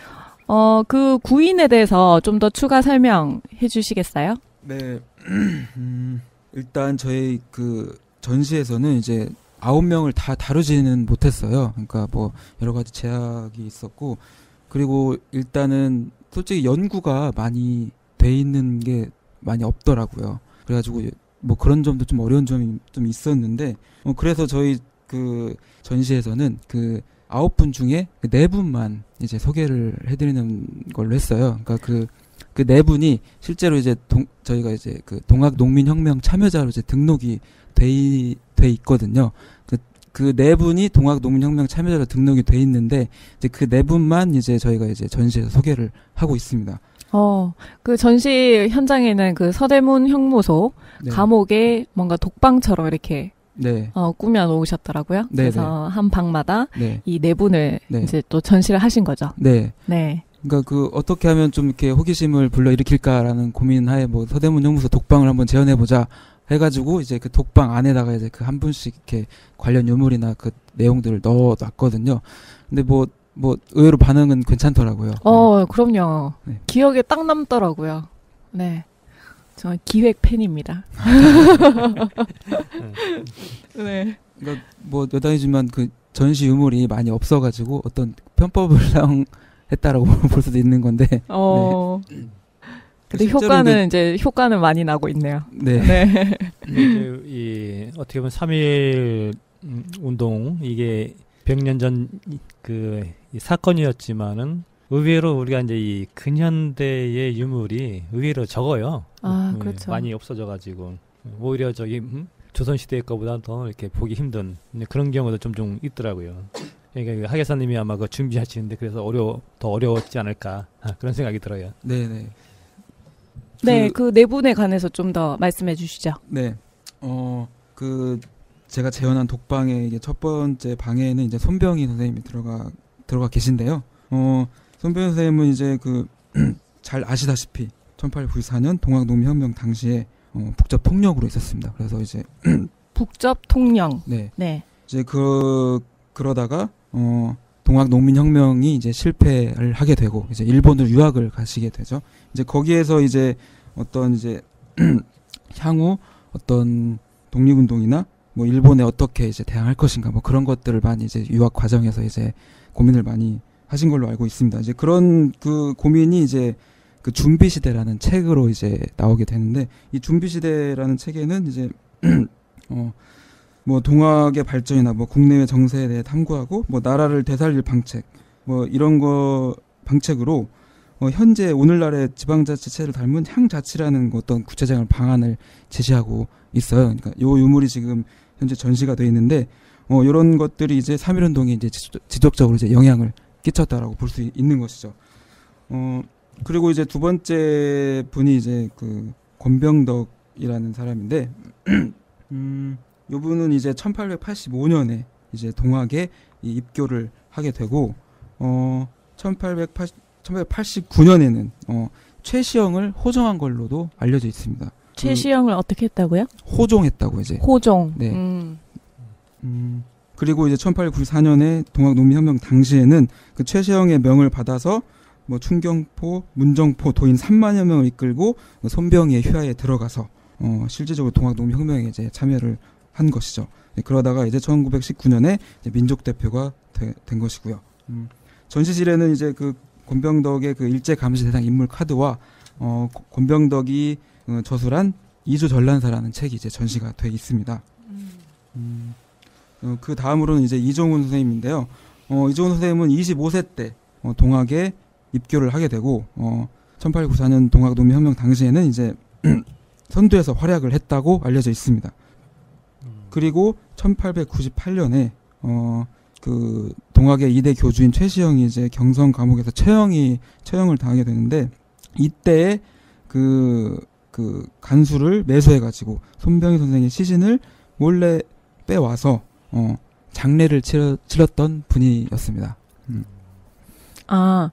어, 그 구인에 대해서 좀 더 추가 설명해 주시겠어요? 네. 음, 일단 저희 그 전시에서는 이제 아홉 명을 다 다루지는 못했어요. 그러니까 뭐 여러 가지 제약이 있었고 그리고 일단은 솔직히 연구가 많이 돼 있는 게 많이 없더라고요. 그래가지고 뭐 그런 점도 좀 어려운 점이 좀 있었는데 어, 그래서 저희 그 전시에서는 그 아홉 분 중에 그 네 분만 이제 소개를 해드리는 걸로 했어요. 그러니까 그 그 네 분이 실제로 이제 동, 저희가 이제 그 동학 농민혁명 참여자로 이제 등록이 돼, 돼 있거든요. 그, 그 네 분이 동학 농민혁명 참여자로 등록이 돼 있는데 이제 그 네 분만 이제 저희가 이제 전시에서 소개를 하고 있습니다. 어, 그 전시 현장에는 그 서대문 형무소 네. 감옥에 뭔가 독방처럼 이렇게 네. 어, 꾸며 놓으셨더라고요. 네, 그래서 한 방마다 네. 이 네 분을 네. 이제 또 전시를 하신 거죠. 네. 네. 그러니까 그 어떻게 하면 좀 이렇게 호기심을 불러일으킬까라는 고민하에 뭐 서대문 형무소 독방을 한번 재현해 보자 해가지고 이제 그 독방 안에다가 이제 그 한 분씩 이렇게 관련 유물이나 그 내용들을 넣어놨거든요. 근데 뭐 뭐 의외로 반응은 괜찮더라고요. 어, 그럼요. 네. 기억에 딱 남더라고요. 네. 정말 기획 팬입니다. 네. 그러니까 뭐 여담이지만 그 전시 유물이 많이 없어가지고 어떤 편법을 사용했다라고 볼 수도 있는 건데. 어. 네. 근데 실제로 효과는 그- 이제 효과는 많이 나고 있네요. 네. 네. 이제 이 어떻게 보면 삼일 운동 이게 백 년 전 그 이 사건이었지만은 의외로 우리가 이제 이 근현대의 유물이 의외로 적어요. 아, 음, 그렇죠. 많이 없어져가지고 오히려 저기 음? 조선시대 거보다 더 이렇게 보기 힘든 그런 경우도 좀좀 있더라고요. 그러니까 하계사님이 아마 그 준비하시는데 그래서 어려 더 어려웠지 않을까 그런 생각이 들어요. 네네. 네, 그- 그 네 분에 관해서 좀 더 말씀해 주시죠. 네. 어, 그 제가 재현한 독방의 이게 첫 번째 방에는 이제 손병희 선생님이 들어가 들어가 계신데요. 어, 손병희 선생님은 이제 그 잘 아시다시피 천팔백구십사 년 동학농민혁명 당시에 어, 북적 통역으로 있었습니다. 그래서 이제 북접 통영. 네. 네. 이제 그 그러다가 어 동학농민혁명이 이제 실패를 하게 되고 이제 일본으로 유학을 가시게 되죠. 이제 거기에서 이제 어떤 이제 향후 어떤 독립운동이나 뭐 일본에 어떻게 이제 대항할 것인가 뭐 그런 것들을 많이 이제 유학 과정에서 이제 고민을 많이 하신 걸로 알고 있습니다. 이제 그런 그 고민이 이제 그 준비시대라는 책으로 이제 나오게 되는데 이 준비시대라는 책에는 이제 어 뭐 동학의 발전이나 뭐 국내외 정세에 대해 탐구하고 뭐 나라를 되살릴 방책 뭐 이런 거 방책으로 어 현재 오늘날의 지방자치체를 닮은 향자치라는 어떤 구체적인 방안을 제시하고 있어요. 그러니까 요 유물이 지금 현재 전시가 돼 있는데 어 이런 것들이 이제 삼일운동에 이제 지속적으로 이제 영향을 끼쳤다라고 볼 수 있는 것이죠. 어 그리고 이제 두 번째 분이 이제 그 권병덕이라는 사람인데 음 요 분은 이제 천팔백팔십오 년에 이제 동학에 이 입교를 하게 되고 어 천팔백팔십구 년에는 어 최시영을 호정한 걸로도 알려져 있습니다. 최시영을 어떻게 했다고요? 호종했다고 이제. 호종. 네. 음. 음, 그리고 이제 천팔백구십사 년에 동학농민혁명 당시에는 그 최시영의 명을 받아서 뭐 충경포, 문정포 도인 삼만여 명을 이끌고 손병희의 휘하에 들어가서 어, 실질적으로 동학농민혁명에 이제 참여를 한 것이죠. 네, 그러다가 이제 천구백십구 년에 이제 민족 대표가 되, 된 것이고요. 음, 전시실에는 이제 그 권병덕의 그 일제 감시 대상 인물 카드와 어, 권병덕이 어, 저술한 이주 전란사라는 책이 이제 전시가 돼 있습니다. 음, 어, 그 다음으로는 이제 이종훈 선생님인데요. 어, 이종훈 선생님은 이십오 세 때 어, 동학에 입교를 하게 되고 어, 천팔백구십사 년 동학농민혁명 당시에는 이제 선두에서 활약을 했다고 알려져 있습니다. 그리고 천팔백구십팔 년에 어, 그 동학의 이대 교주인 최시영이 이제 경성 감옥에서 처형이 처형을 당하게 되는데 이때 그, 그 간수를 매수해가지고 손병희 선생의 시신을 몰래 빼와서 어, 장례를 치러, 치렀던 분이었습니다. 음. 아,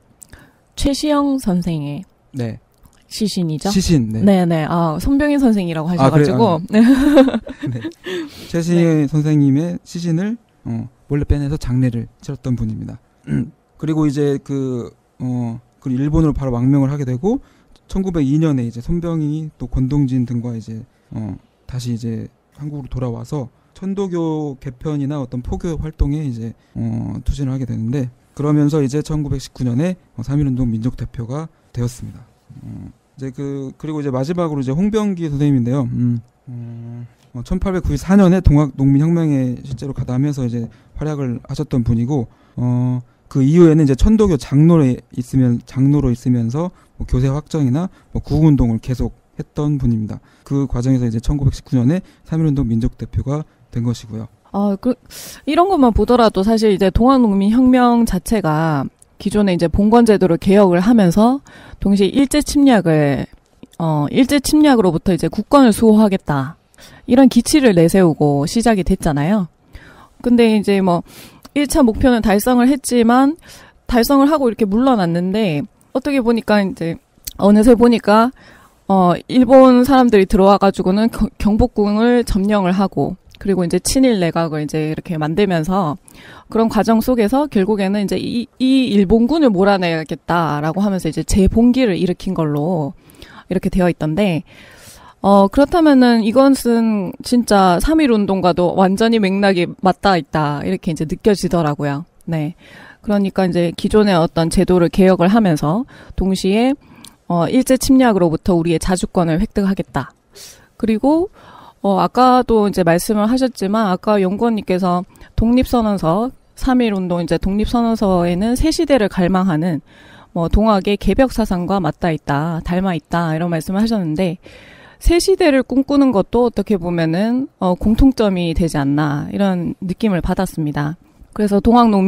최시영 선생의 네. 시신이죠? 시신. 네. 네네. 아, 손병희 선생이라고 하셔가지고. 아, 그래, 네. 최시영 네. 선생님의 시신을 어, 몰래 빼내서 장례를 치렀던 분입니다. 그리고 이제 그, 어, 그 일본으로 바로 망명을 하게 되고 천구백이 년에 이제 손병희 또 권동진 등과 이제 어, 다시 이제 한국으로 돌아와서 천도교 개편이나 어떤 포교 활동에 이제 어, 투신을 하게 되는데 그러면서 이제 천구백십구 년에 어, 삼일운동 민족 대표가 되었습니다. 어, 이제 그 그리고 이제 마지막으로 이제 홍병기 선생님인데요. 음, 어, 천팔백구십사 년에 동학농민혁명에 실제로 가담해서 이제 활약을 하셨던 분이고 어, 그 이후에는 이제 천도교 장로로 있으면 장로로 있으면서 뭐 교세 확정이나 뭐 구국운동을 계속 했던 분입니다. 그 과정에서 이제 천구백십구 년에 삼일운동 민족 대표가 된 것이고요. 아, 그 이런 것만 보더라도 사실 이제 동학농민혁명 자체가 기존에 이제 봉건제도를 개혁을 하면서 동시에 일제 침략을 어 일제 침략으로부터 이제 국권을 수호하겠다 이런 기치를 내세우고 시작이 됐잖아요. 근데 이제 뭐 일 차 목표는 달성을 했지만 달성을 하고 이렇게 물러났는데 어떻게 보니까 이제 어느새 보니까 어 일본 사람들이 들어와 가지고는 경복궁을 점령을 하고 그리고 이제 친일 내각을 이제 이렇게 만들면서 그런 과정 속에서 결국에는 이제 이, 이 일본군을 몰아내야겠다라고 하면서 이제 재봉기를 일으킨 걸로 이렇게 되어 있던데, 어, 그렇다면은 이것은 진짜 삼일 운동과도 완전히 맥락이 맞닿아 있다. 이렇게 이제 느껴지더라고요. 네. 그러니까 이제 기존의 어떤 제도를 개혁을 하면서 동시에 어, 일제 침략으로부터 우리의 자주권을 획득하겠다. 그리고 어, 아까도 이제 말씀을 하셨지만, 아까 연구원님께서 독립선언서 삼일운동 이제 독립선언서에는 새 시대를 갈망하는 뭐 동학의 개벽 사상과 맞닿아 있다, 닮아 있다 이런 말씀을 하셨는데 새 시대를 꿈꾸는 것도 어떻게 보면은 어, 공통점이 되지 않나 이런 느낌을 받았습니다. 그래서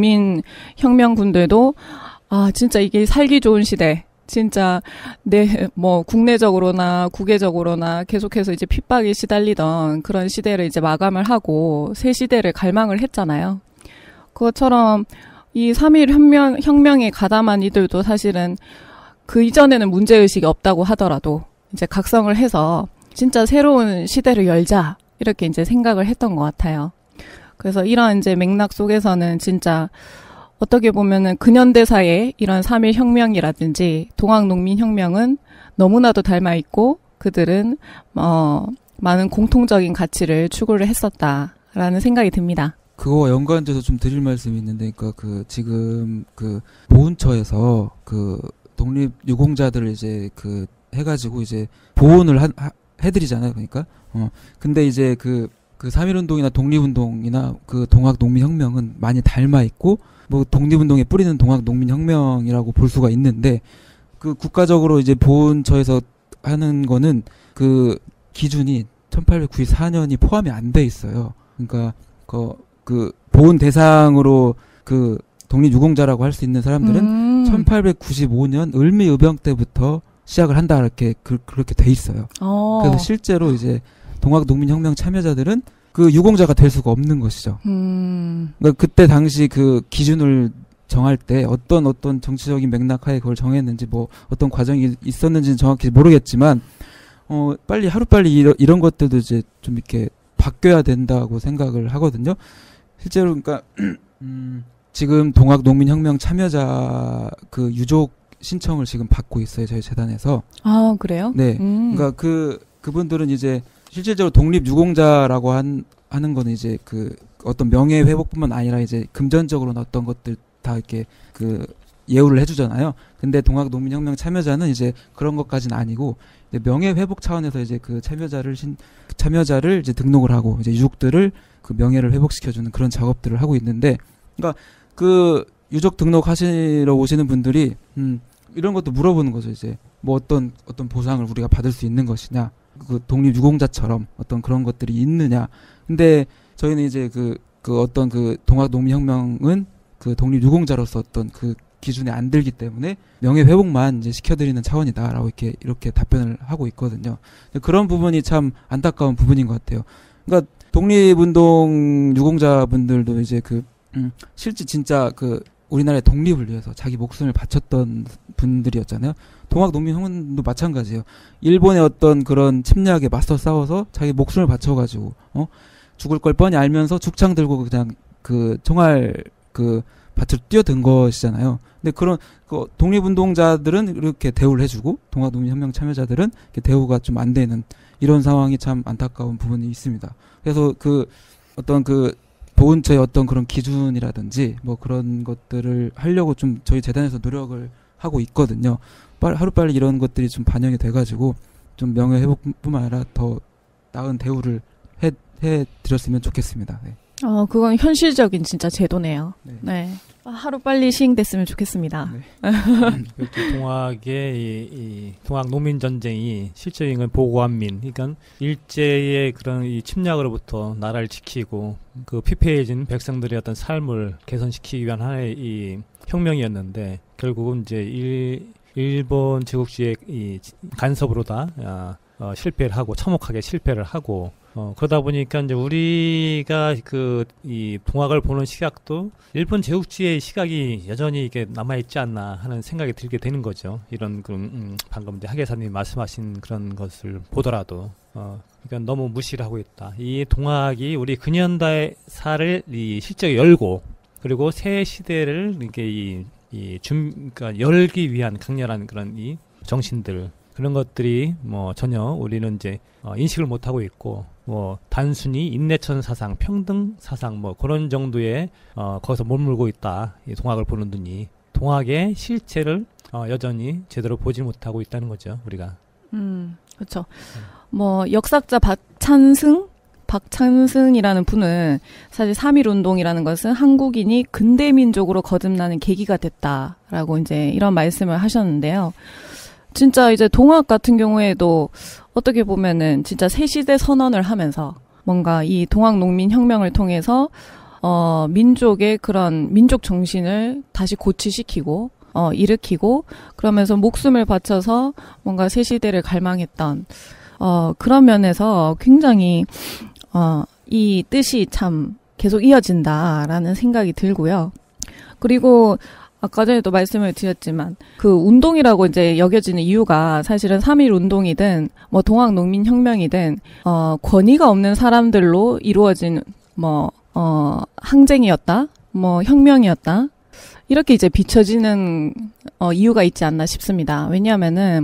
동학농민혁명군들도 아 진짜 이게 살기 좋은 시대. 진짜 내 뭐 국내적으로나 국외적으로나 계속해서 이제 핍박이 시달리던 그런 시대를 이제 마감을 하고 새 시대를 갈망을 했잖아요. 그것처럼 이 삼일 혁명 혁명에 가담한 이들도 사실은 그 이전에는 문제 의식이 없다고 하더라도 이제 각성을 해서 진짜 새로운 시대를 열자 이렇게 이제 생각을 했던 것 같아요. 그래서 이런 이제 맥락 속에서는 진짜 어떻게 보면은 근현대사의 이런 삼일 혁명이라든지 동학농민혁명은 너무나도 닮아 있고 그들은 어 많은 공통적인 가치를 추구를 했었다라는 생각이 듭니다. 그거와 연관돼서 좀 드릴 말씀이 있는데, 그러니까 그 지금 그 보훈처에서 그 독립 유공자들을 이제 그 해가지고 이제 보훈을 하, 하, 해드리잖아요. 그러니까 어 근데 이제 그 그 삼일운동이나 독립운동이나 그 동학농민혁명은 많이 닮아 있고. 뭐 독립운동에 뿌리는 동학농민혁명이라고 볼 수가 있는데 그 국가적으로 이제 보훈처에서 하는 거는 그 기준이 천팔백구십사 년이 포함이 안 돼 있어요. 그러니까 그, 그 보훈 대상으로 그 독립유공자라고 할 수 있는 사람들은 음. 천팔백구십오 년 을미의병 때부터 시작을 한다 이렇게 그, 그렇게 돼 있어요. 오. 그래서 실제로 이제 동학농민혁명 참여자들은 그 유공자가 될 수가 없는 것이죠. 음. 그러니까 그때 당시 그 기준을 정할 때 어떤 어떤 정치적인 맥락하에 그걸 정했는지 뭐 어떤 과정이 있었는지는 정확히 모르겠지만 어 빨리 하루빨리 이러, 이런 것들도 이제 좀 이렇게 바뀌어야 된다고 생각을 하거든요. 실제로 그러니까 음, 지금 동학농민혁명 참여자 그 유족 신청을 지금 받고 있어요. 저희 재단에서. 아, 그래요? 네. 음. 그러니까 그 그분들은 이제 실질적으로 독립유공자라고 한, 하는 거는 이제 그 어떤 명예회복뿐만 아니라 이제 금전적으로는 어떤 것들 다 이렇게 그 예우를 해주잖아요. 근데 동학농민혁명 참여자는 이제 그런 것까지는 아니고 이제 명예회복 차원에서 이제 그 참여자를 신, 참여자를 이제 등록을 하고 이제 유족들을 그 명예를 회복시켜주는 그런 작업들을 하고 있는데, 그러니까 그 유족 등록하시러 오시는 분들이 음 이런 것도 물어보는 거죠. 이제 뭐 어떤 어떤 보상을 우리가 받을 수 있는 것이냐. 그 독립유공자처럼 어떤 그런 것들이 있느냐. 근데 저희는 이제 그, 그 어떤 그 동학농민혁명은 그 독립유공자로서 어떤 그 기준에 안 들기 때문에 명예회복만 이제 시켜드리는 차원이다라고 이렇게, 이렇게 답변을 하고 있거든요. 그런 부분이 참 안타까운 부분인 것 같아요. 그러니까 독립운동 유공자분들도 이제 그, 음, 실제 진짜 그 우리나라의 독립을 위해서 자기 목숨을 바쳤던 분들이었잖아요. 동학농민혁명도 마찬가지예요. 일본의 어떤 그런 침략에 맞서 싸워서 자기 목숨을 바쳐가지고 어 죽을 걸 뻔히 알면서 죽창 들고 그냥 그 총알 그 밭으로 뛰어든 것이잖아요. 근데 그런 그 독립운동자들은 이렇게 대우를 해주고 동학농민혁명 참여자들은 이렇게 대우가 좀 안 되는 이런 상황이 참 안타까운 부분이 있습니다. 그래서 그 어떤 그 보훈처의 어떤 그런 기준이라든지 뭐 그런 것들을 하려고 좀 저희 재단에서 노력을 하고 있거든요. 하루빨리 이런 것들이 좀 반영이 돼가지고 좀 명예회복뿐만 아니라 더 나은 대우를 해, 해드렸으면 좋겠습니다. 네. 어, 그건 현실적인 진짜 제도네요. 네. 네. 하루빨리 시행됐으면 좋겠습니다. 네. 동학의 이, 이 동학 농민 전쟁이 실제인 건 보고한민, 그러니까 일제의 그런 이 침략으로부터 나라를 지키고 그 피폐해진 백성들의 어떤 삶을 개선시키기 위한 하나의 이 혁명이었는데 결국은 이제 일 일본 제국주의의 이 간섭으로 다 아, 어, 실패를 하고 참혹하게 실패를 하고 어, 그러다 보니까 이제 우리가 그 이 동학을 보는 시각도 일본 제국주의의 시각이 여전히 이게 남아 있지 않나 하는 생각이 들게 되는 거죠. 이런 그 음, 방금 이제 하계사님이 말씀하신 그런 것을 보더라도 어, 그러니까 너무 무시를 하고 있다. 이 동학이 우리 근현대사를 이 실제 열고 그리고 새 시대를 이렇게 이 이 준, 그러니까 열기 위한 강렬한 그런 이 정신들, 그런 것들이 뭐 전혀 우리는 이제 어, 인식을 못 하고 있고, 뭐 단순히 인내천 사상, 평등 사상 뭐 그런 정도의 어, 거기서 머물고 있다. 이 동학을 보는 눈이 동학의 실체를 어, 여전히 제대로 보지 못하고 있다는 거죠, 우리가. 음, 그렇죠. 음. 뭐 역사학자 박찬승 박찬승이라는 분은 사실 삼일 운동이라는 것은 한국인이 근대 민족으로 거듭나는 계기가 됐다라고 이제 이런 말씀을 하셨는데요. 진짜 이제 동학 같은 경우에도 어떻게 보면은 진짜 새시대 선언을 하면서 뭔가 이 동학 농민 혁명을 통해서 어 민족의 그런 민족 정신을 다시 고취시키고 어 일으키고 그러면서 목숨을 바쳐서 뭔가 새 시대를 갈망했던 어 그런 면에서 굉장히 어 이 뜻이 참 계속 이어진다라는 생각이 들고요. 그리고 아까 전에도 말씀을 드렸지만 그 운동이라고 이제 여겨지는 이유가 사실은 삼일 운동이든 뭐 동학 농민 혁명이든 어 권위가 없는 사람들로 이루어진 뭐 어 항쟁이었다. 뭐 혁명이었다. 이렇게 이제 비춰지는 어, 이유가 있지 않나 싶습니다. 왜냐하면은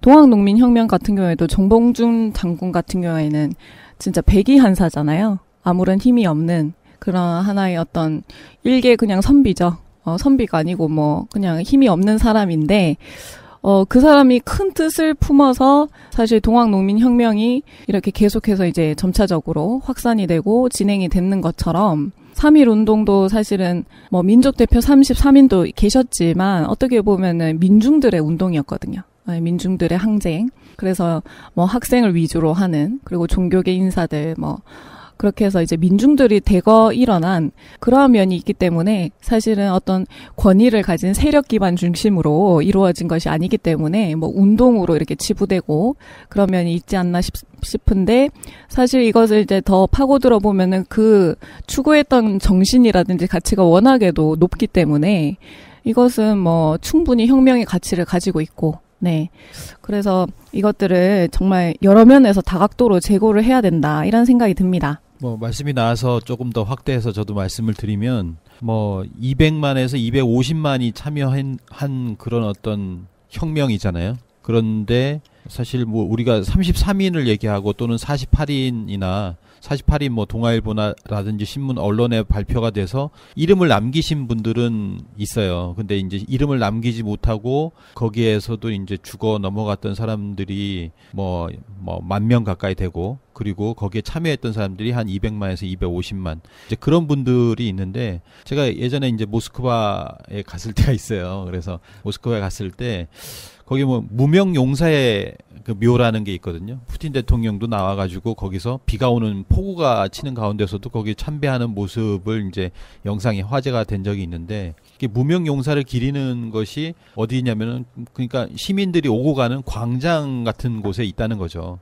동학농민혁명 같은 경우에도 정봉준 장군 같은 경우에는 진짜 백이한사잖아요. 아무런 힘이 없는 그런 하나의 어떤 일개 그냥 선비죠. 어, 선비가 아니고 뭐 그냥 힘이 없는 사람인데 어, 그 사람이 큰 뜻을 품어서 사실 동학농민혁명이 이렇게 계속해서 이제 점차적으로 확산이 되고 진행이 되는 것처럼 삼일 운동도 사실은 뭐 민족 대표 삼십삼 인도 계셨지만 어떻게 보면은 민중들의 운동이었거든요. 민중들의 항쟁. 그래서 뭐 학생을 위주로 하는 그리고 종교계 인사들 뭐 그렇게 해서 이제 민중들이 대거 일어난 그러한 면이 있기 때문에 사실은 어떤 권위를 가진 세력 기반 중심으로 이루어진 것이 아니기 때문에 뭐 운동으로 이렇게 치부되고 그런 면이 있지 않나 싶, 싶은데 사실 이것을 이제 더 파고들어 보면은 그 추구했던 정신이라든지 가치가 워낙에도 높기 때문에 이것은 뭐 충분히 혁명의 가치를 가지고 있고 네. 그래서 이것들을 정말 여러 면에서 다각도로 재고를 해야 된다 이런 생각이 듭니다. 뭐 말씀이 나와서 조금 더 확대해서 저도 말씀을 드리면 뭐 이백만에서 이백오십만이 참여한 한 그런 어떤 혁명이잖아요. 그런데 사실 뭐 우리가 삼십삼 인을 얘기하고 또는 사십팔 인이나 사십팔 인 뭐 동아일보나라든지 신문 언론에 발표가 돼서 이름을 남기신 분들은 있어요. 근데 이제 이름을 남기지 못하고 거기에서도 이제 죽어 넘어갔던 사람들이 뭐 뭐 만 명 가까이 되고 그리고 거기에 참여했던 사람들이 한 이백만에서 이백오십만 이제 그런 분들이 있는데 제가 예전에 이제 모스크바에 갔을 때가 있어요. 그래서 모스크바에 갔을 때 거기 뭐 무명 용사의 그 묘라는 게 있거든요. 푸틴 대통령도 나와가지고 거기서 비가 오는 폭우가 치는 가운데서도 거기 참배하는 모습을 이제 영상이 화제가 된 적이 있는데 이게 무명 용사를 기리는 것이 어디냐면은 그러니까 시민들이 오고 가는 광장 같은 곳에 있다는 거죠.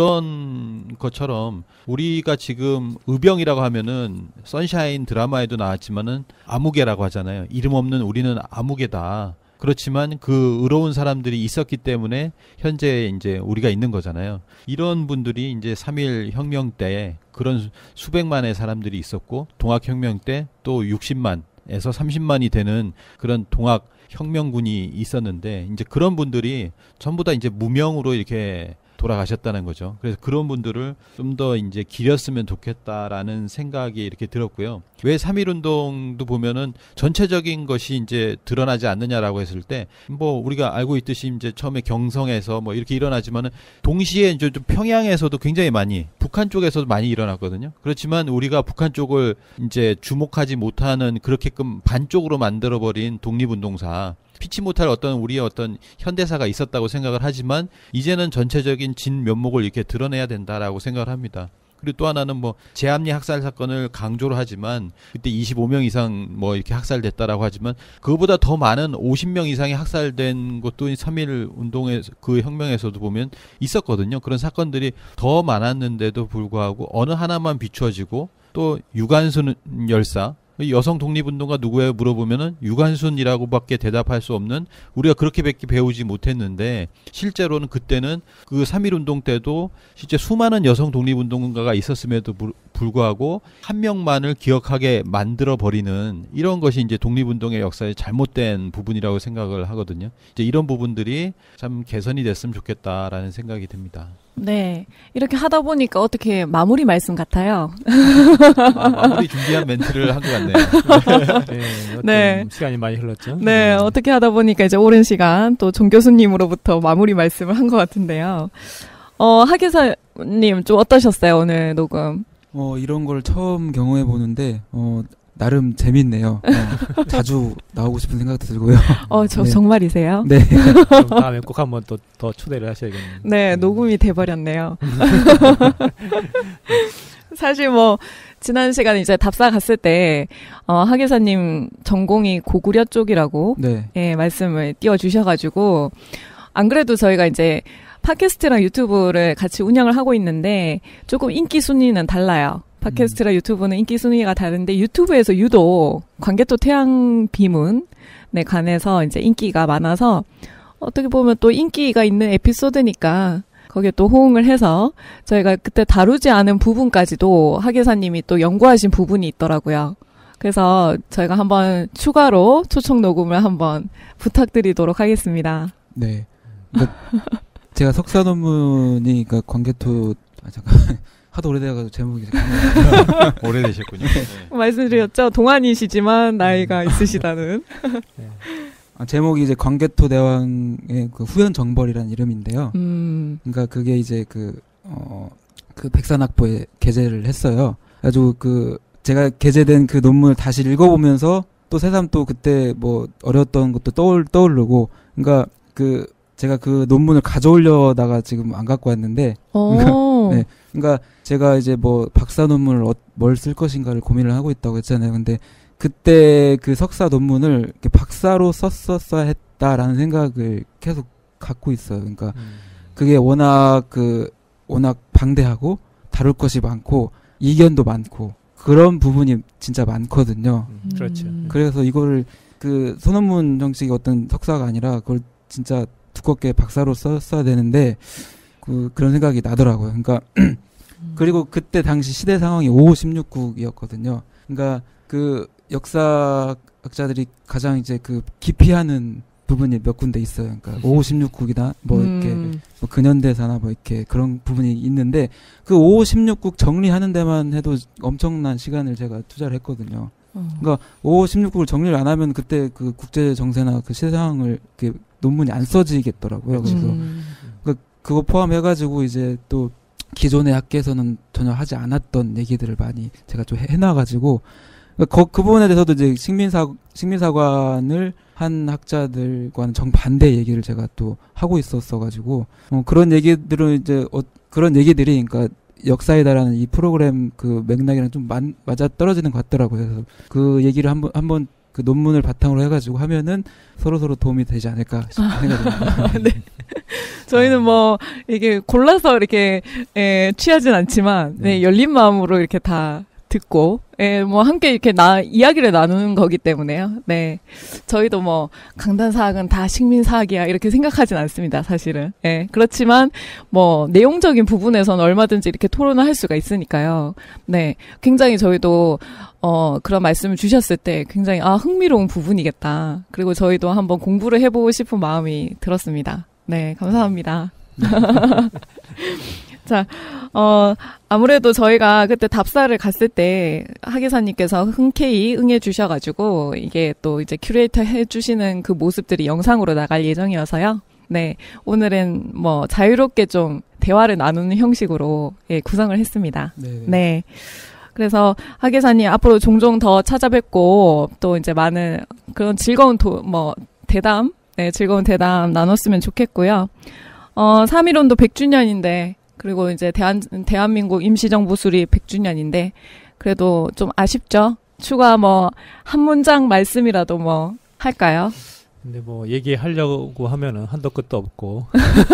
그런 것처럼 우리가 지금 의병이라고 하면은 선샤인 드라마에도 나왔지만은 아무개라고 하잖아요. 이름 없는 우리는 아무개다. 그렇지만 그 의로운 사람들이 있었기 때문에 현재 이제 우리가 있는 거잖아요. 이런 분들이 이제 삼일 혁명 때 그런 수백만의 사람들이 있었고 동학혁명 때 또 육십만에서 삼십만이 되는 그런 동학 혁명군이 있었는데 이제 그런 분들이 전부 다 이제 무명으로 이렇게 돌아가셨다는 거죠. 그래서 그런 분들을 좀 더 이제 기렸으면 좋겠다라는 생각이 이렇게 들었고요. 왜 삼일 운동도 보면은 전체적인 것이 이제 드러나지 않느냐라고 했을 때 뭐 우리가 알고 있듯이 이제 처음에 경성에서 뭐 이렇게 일어나지만은 동시에 이제 좀 평양에서도 굉장히 많이 북한 쪽에서도 많이 일어났거든요. 그렇지만 우리가 북한 쪽을 이제 주목하지 못하는 그렇게끔 반쪽으로 만들어버린 독립운동사 피치 못할 어떤 우리의 어떤 현대사가 있었다고 생각을 하지만 이제는 전체적인 진 면목을 이렇게 드러내야 된다라고 생각을 합니다. 그리고 또 하나는 뭐 제합리 학살 사건을 강조를 하지만 그때 이십오 명 이상 뭐 이렇게 학살됐다라고 하지만 그거보다 더 많은 오십 명 이상이 학살된 것도 삼일 운동의 그 혁명에서도 보면 있었거든요. 그런 사건들이 더 많았는데도 불구하고 어느 하나만 비추어지고 또 유관순 열사 여성 독립운동가 누구예요? 물어보면은 유관순이라고밖에 대답할 수 없는 우리가 그렇게밖에 배우지 못했는데 실제로는 그때는 그 삼일 운동 때도 실제 수많은 여성 독립운동가가 있었음에도 불구하고 한 명만을 기억하게 만들어 버리는 이런 것이 이제 독립운동의 역사의 잘못된 부분이라고 생각을 하거든요. 이제 이런 부분들이 참 개선이 됐으면 좋겠다라는 생각이 듭니다. 네. 이렇게 하다 보니까 어떻게 마무리 말씀 같아요. 아, 마무리 준비한 멘트를 한 것 같네요. 네. 네. 시간이 많이 흘렀죠. 네. 네. 어떻게 하다 보니까 이제 오랜 시간 또 정 교수님으로부터 마무리 말씀을 한 것 같은데요. 어, 하계사님 좀 어떠셨어요? 오늘 녹음. 어, 이런 걸 처음 경험해 보는데, 어, 나름 재밌네요. 어, 자주 나오고 싶은 생각도 들고요. 어, 저 네. 정말이세요? 네. 그럼 다음에 꼭 한번 또 더 초대를 하셔야겠네요. 네, 녹음이 돼버렸네요. 사실 뭐 지난 시간에 이제 답사 갔을 때 어, 하기사님 전공이 고구려 쪽이라고 네. 예, 말씀을 띄워주셔가지고 안 그래도 저희가 이제 팟캐스트랑 유튜브를 같이 운영을 하고 있는데 조금 인기 순위는 달라요. 팟캐스트랑 유튜브는 인기 순위가 다른데 유튜브에서 유독 광개토 태양 비문 네, 관해서 이제 인기가 많아서 어떻게 보면 또 인기가 있는 에피소드니까 거기에 또 호응을 해서 저희가 그때 다루지 않은 부분까지도 하기사님이 또 연구하신 부분이 있더라고요. 그래서 저희가 한번 추가로 초청 녹음을 한번 부탁드리도록 하겠습니다. 네. 그러니까 제가 석사 논문이 그러니까 광개토 아 잠깐 하도 오래돼가지고 제목이 잠깐 오래되셨군요. 네. 말씀드렸죠. 동안이시지만 나이가 있으시다는. 네. 아, 제목이 이제 광개토 대왕의 그 후연 정벌이라는 이름인데요. 음. 그러니까 그게 이제 그 어 그 백산학보에 게재를 했어요. 아주 그 제가 게재된 그 논문을 다시 읽어보면서 또 새삼 또 그때 뭐 어려웠던 것도 떠올 떠오르고 그러니까 그 제가 그 논문을 가져오려다가 지금 안 갖고 왔는데 어. 네. 그러니까 제가 이제 뭐 박사 논문을 어, 뭘 쓸 것인가를 고민을 하고 있다고 했잖아요. 근데 그때 그 석사 논문을 이렇게 박사로 썼었어야 했다라는 생각을 계속 갖고 있어요. 그러니까 음. 그게 워낙 그 워낙 방대하고 다룰 것이 많고 이견도 많고 그런 부분이 진짜 많거든요. 음, 그렇죠. 음. 그래서 이거를 그 소논문 형식의 어떤 석사가 아니라 그걸 진짜 두껍게 박사로 썼어야 되는데 그 그런 생각이 나더라고요. 그러니까 그리고 그때 당시 시대 상황이 오오십육 국이었거든요. 그러니까 그 역사학자들이 가장 이제 그 기피하는 부분이 몇 군데 있어요. 그러니까 오오십육 국이나 뭐 이렇게 음. 뭐 근현대사나 뭐 이렇게 그런 부분이 있는데 그 오오십육 국 정리하는 데만 해도 엄청난 시간을 제가 투자를 했거든요. 어. 그러니까 오오십육 국을 정리를 안 하면 그때 그 국제 정세나 그 시대 상황을 이렇게 논문이 안 써지겠더라고요. 그래서 음. 그거 포함해가지고 이제 또 기존의 학계에서는 전혀 하지 않았던 얘기들을 많이 제가 좀 해- 해놔가지고 그러니까 거, 그 부분에 대해서도 이제 식민사 식민사관을 한 학자들과는 정반대 얘기를 제가 또 하고 있었어가지고 어, 그런 얘기들은 이제 어, 그런 얘기들이 그러니까 역사이다라는 이 프로그램 그 맥락이랑 좀 만, 맞아 떨어지는 것 같더라고요. 그래서 그 얘기를 한번 한번 그 논문을 바탕으로 해가지고 하면은 서로 서로 도움이 되지 않을까 싶은 생각이 듭니다. 네. 저희는 뭐 이게 골라서 이렇게 에, 취하진 않지만 네, 네. 열린 마음으로 이렇게 다 듣고 에, 뭐 함께 이렇게 나 이야기를 나누는 거기 때문에요. 네, 저희도 뭐 강단사학은 다 식민사학이야 이렇게 생각하진 않습니다. 사실은. 예, 그렇지만 뭐 내용적인 부분에서는 얼마든지 이렇게 토론을 할 수가 있으니까요. 네, 굉장히 저희도 어 그런 말씀을 주셨을 때 굉장히 아 흥미로운 부분이겠다. 그리고 저희도 한번 공부를 해보고 싶은 마음이 들었습니다. 네, 감사합니다. 자, 어, 아무래도 저희가 그때 답사를 갔을 때 하기사님께서 흔쾌히 응해주셔가지고 이게 또 이제 큐레이터 해주시는 그 모습들이 영상으로 나갈 예정이어서요. 네, 오늘은 뭐 자유롭게 좀 대화를 나누는 형식으로 예, 구성을 했습니다. 네. 네. 그래서 하기사님 앞으로 종종 더 찾아뵙고 또 이제 많은 그런 즐거운 도, 뭐 대담, 네, 즐거운 대담 나눴으면 좋겠고요. 어, 삼일운동 백 주년인데 그리고 이제 대한, 대한민국 임시정부 수립 백 주년인데, 그래도 좀 아쉽죠? 추가 뭐, 한 문장 말씀이라도 뭐, 할까요? 근데 뭐 얘기하려고 하면은 한도 끝도 없고.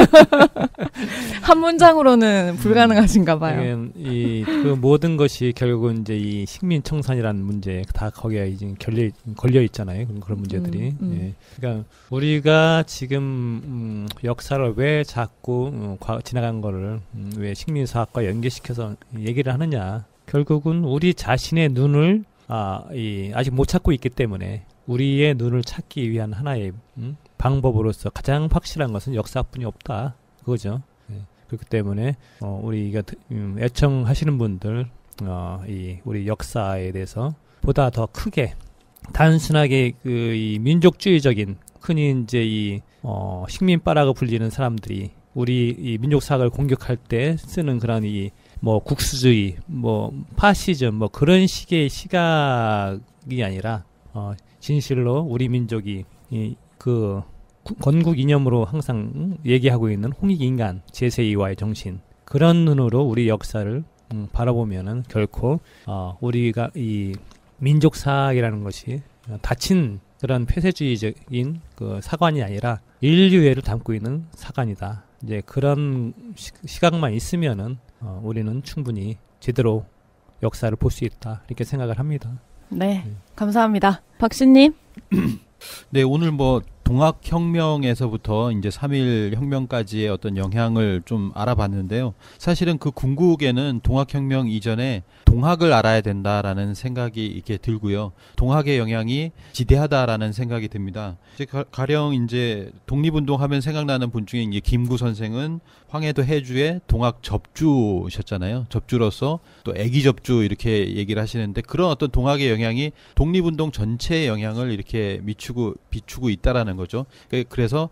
한 문장으로는 불가능하신가 봐요. 이 그 모든 것이 결국은 이제 이 식민 청산이라는 문제 다 거기에 이제 걸려 걸려 있잖아요. 그런 그런 문제들이. 음, 음. 예. 그러니까 우리가 지금 음, 역사를 왜 자꾸 음, 과, 지나간 거를 음, 왜 식민사학과 연계시켜서 얘기를 하느냐? 결국은 우리 자신의 눈을 아, 이 아직 못 찾고 있기 때문에. 우리의 눈을 찾기 위한 하나의 음, 방법으로서 가장 확실한 것은 역사뿐이 없다. 그거죠. 네. 그렇기 때문에 어, 우리가 음, 애청하시는 분들 어, 이 우리 역사에 대해서 보다 더 크게 단순하게 그 이 민족주의적인 흔히 이제 이 어, 식민빠라고 불리는 사람들이 우리 이 민족사학을 공격할 때 쓰는 그런 이 뭐 국수주의, 뭐 파시즘, 뭐 그런 식의 시각이 아니라 어, 진실로 우리 민족이 이, 그 구, 건국 이념으로 항상 얘기하고 있는 홍익인간 제세이와의 정신, 그런 눈으로 우리 역사를 음, 바라보면은 결코 어, 우리가 이 민족사학이라는 것이 닫힌 그런 폐쇄주의적인 그 사관이 아니라 인류애를 담고 있는 사관이다. 이제 그런 시, 시각만 있으면은 어, 우리는 충분히 제대로 역사를 볼 수 있다, 이렇게 생각을 합니다. 네, 감사합니다. 박신님. 네, 오늘 뭐 동학혁명에서부터 이제 삼일 혁명까지의 어떤 영향을 좀 알아봤는데요. 사실은 그 궁극에는 동학혁명 이전에 동학을 알아야 된다라는 생각이 이렇게 들고요. 동학의 영향이 지대하다라는 생각이 듭니다. 이제 가, 가령 이제 독립운동하면 생각나는 분 중에 이제 김구 선생은 황해도 해주의 동학 접주셨잖아요. 접주로서 또 애기 접주 이렇게 얘기를 하시는데, 그런 어떤 동학의 영향이 독립운동 전체의 영향을 이렇게 미치고 비추고 있다라는 거죠. 그래서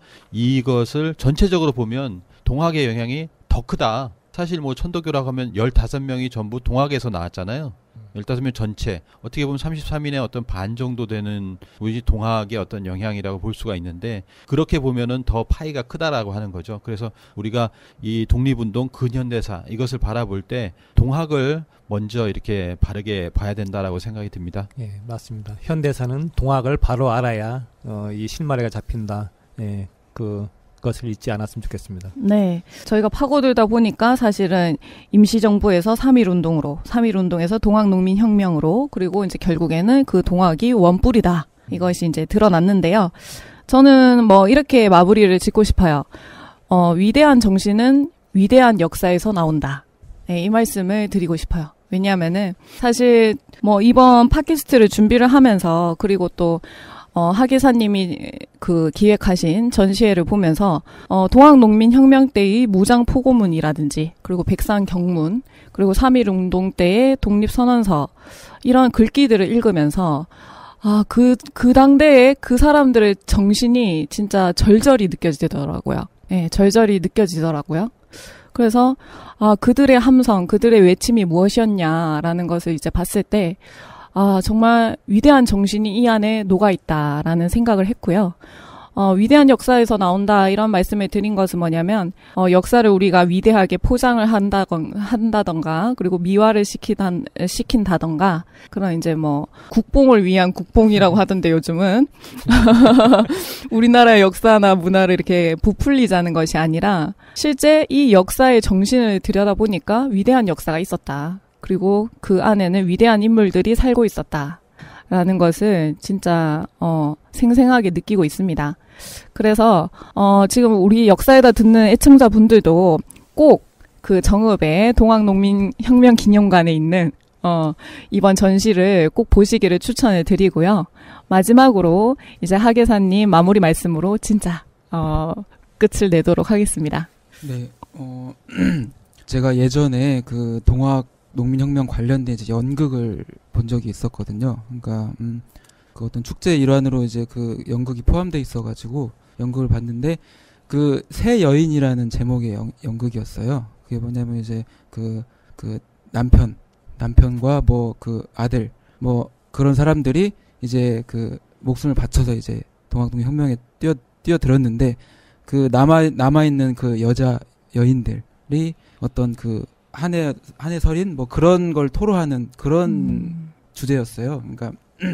이것을 전체적으로 보면 동학의 영향이 더 크다. 사실 뭐 천도교라고 하면 열다섯 명이 전부 동학에서 나왔잖아요. 열다섯 명 전체. 어떻게 보면 삼십삼 인의 어떤 반 정도 되는 우리 동학의 어떤 영향이라고 볼 수가 있는데, 그렇게 보면은 더 파이가 크다라고 하는 거죠. 그래서 우리가 이 독립운동 근현대사 이것을 바라볼 때 동학을 먼저 이렇게 바르게 봐야 된다라고 생각이 듭니다. 예, 맞습니다. 현대사는 동학을 바로 알아야 어, 이 실마리가 잡힌다. 예, 그 것을 잊지 않았으면 좋겠습니다. 네, 저희가 파고들다 보니까 사실은 임시정부에서 삼일운동으로, 삼일운동에서 동학농민혁명으로, 그리고 이제 결국에는 그 동학이 원뿔이다, 이것이 이제 드러났는데요. 저는 뭐 이렇게 마무리를 짓고 싶어요. 어, 위대한 정신은 위대한 역사에서 나온다. 네, 이 말씀을 드리고 싶어요. 왜냐하면은 사실 뭐 이번 팟캐스트를 준비를 하면서, 그리고 또 어, 하계사님이 그 기획하신 전시회를 보면서 어, 동학농민혁명 때의 무장포고문이라든지, 그리고 백상경문, 그리고 삼일운동 때의 독립선언서, 이런 글귀들을 읽으면서 아, 그, 그 당대에 그 사람들의 정신이 진짜 절절히 느껴지더라고요. 예, 절절히 느껴지더라고요. 그래서 아, 그들의 함성, 그들의 외침이 무엇이었냐라는 것을 이제 봤을 때 아, 정말 위대한 정신이 이 안에 녹아있다라는 생각을 했고요. 어, 위대한 역사에서 나온다, 이런 말씀을 드린 것은 뭐냐면, 어, 역사를 우리가 위대하게 포장을 한다건, 한다던가, 그리고 미화를 시키다, 시킨다던가, 그런 이제 뭐, 국뽕을 위한 국뽕이라고 하던데 요즘은. 우리나라의 역사나 문화를 이렇게 부풀리자는 것이 아니라, 실제 이 역사의 정신을 들여다보니까 위대한 역사가 있었다. 그리고 그 안에는 위대한 인물들이 살고 있었다라는 것을 진짜 어, 생생하게 느끼고 있습니다. 그래서 어, 지금 우리 역사에다 듣는 애청자분들도 꼭 그 정읍의 동학농민혁명기념관에 있는 어, 이번 전시를 꼭 보시기를 추천을 드리고요. 마지막으로 이제 하계사님 마무리 말씀으로 진짜 어, 끝을 내도록 하겠습니다. 네, 어, 제가 예전에 그 동학 농민혁명 관련된 이제 연극을 본 적이 있었거든요. 그러니까 음, 그 어떤 축제의 일환으로 이제 그 연극이 포함돼 있어가지고 연극을 봤는데, 그 새 여인이라는 제목의 연, 연극이었어요. 그게 뭐냐면 이제 그 그 남편 남편과 뭐 그 아들 뭐 그런 사람들이 이제 그 목숨을 바쳐서 이제 동학농민혁명에 뛰어 뛰어들었는데, 그 남아 남아 있는 그 여자 여인들이 어떤 그 한해 한해 설인 뭐 그런 걸 토로하는 그런 음. 주제였어요. 그러니까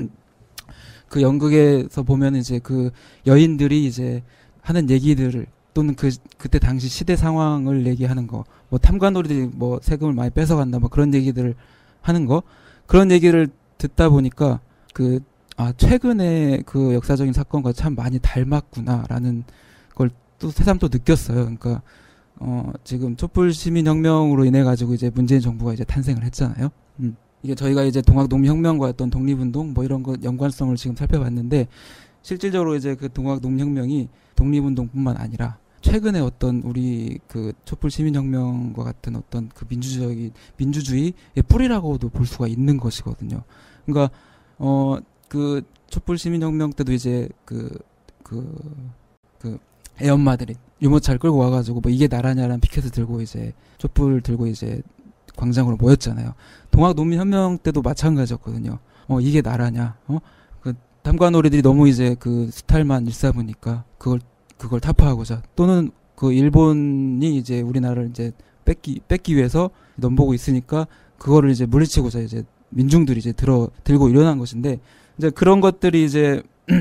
그 연극에서 보면 이제 그 여인들이 이제 하는 얘기들을, 또는 그 그때 당시 시대 상황을 얘기하는 거, 뭐 탐관오리들이 뭐 세금을 많이 뺏어간다, 뭐 그런 얘기들을 하는 거, 그런 얘기를 듣다 보니까 그 아 최근에 그 역사적인 사건과 참 많이 닮았구나라는 걸 또 새삼 또 느꼈어요. 그러니까. 어, 지금 촛불 시민혁명으로 인해 가지고 이제 문재인 정부가 이제 탄생을 했잖아요. 음. 이게 저희가 이제 동학농민혁명과 어떤 독립운동 뭐 이런 거 연관성을 지금 살펴봤는데, 실질적으로 이제 그 동학농민혁명이 독립운동뿐만 아니라 최근에 어떤 우리 그 촛불 시민혁명과 같은 어떤 그 민주주의 민주주의의 뿌리라고도 볼 수가 있는 것이거든요. 그러니까 어, 그 촛불 시민혁명 때도 이제 그 그 그 애엄마들이 유모차를 끌고 와가지고 뭐 이게 나라냐라는 피켓을 들고 이제 촛불 들고 이제 광장으로 모였잖아요. 동학농민혁명 때도 마찬가지였거든요. 어 이게 나라냐? 어 그 담관오리들이 너무 이제 그 스타일만 일삼으니까 그걸 그걸 타파하고자 또는 그 일본이 이제 우리나라를 이제 뺏기 뺏기 위해서 넘보고 있으니까 그거를 이제 물리치고자 이제 민중들이 이제 들어 들고 일어난 것인데 이제 그런 것들이 이제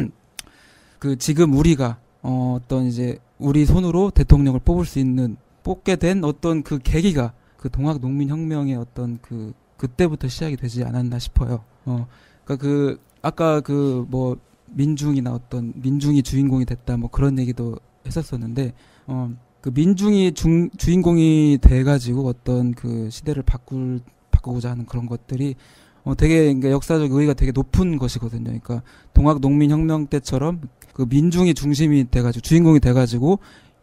그 지금 우리가 어 어떤 이제 우리 손으로 대통령을 뽑을 수 있는 뽑게 된 어떤 그 계기가 그 동학농민혁명의 어떤 그 그때부터 시작이 되지 않았나 싶어요. 어 그러니까 그 아까 그 뭐 민중이나 어떤 민중이 주인공이 됐다 뭐 그런 얘기도 했었었는데 어 그 민중이 중 주인공이 돼가지고 어떤 그 시대를 바꿀 바꾸고자 하는 그런 것들이 어 되게 그러니까 역사적 의의가 되게 높은 것이거든요. 그러니까 동학농민혁명 때처럼 그 민중이 중심이 돼가지고 주인공이 돼가지고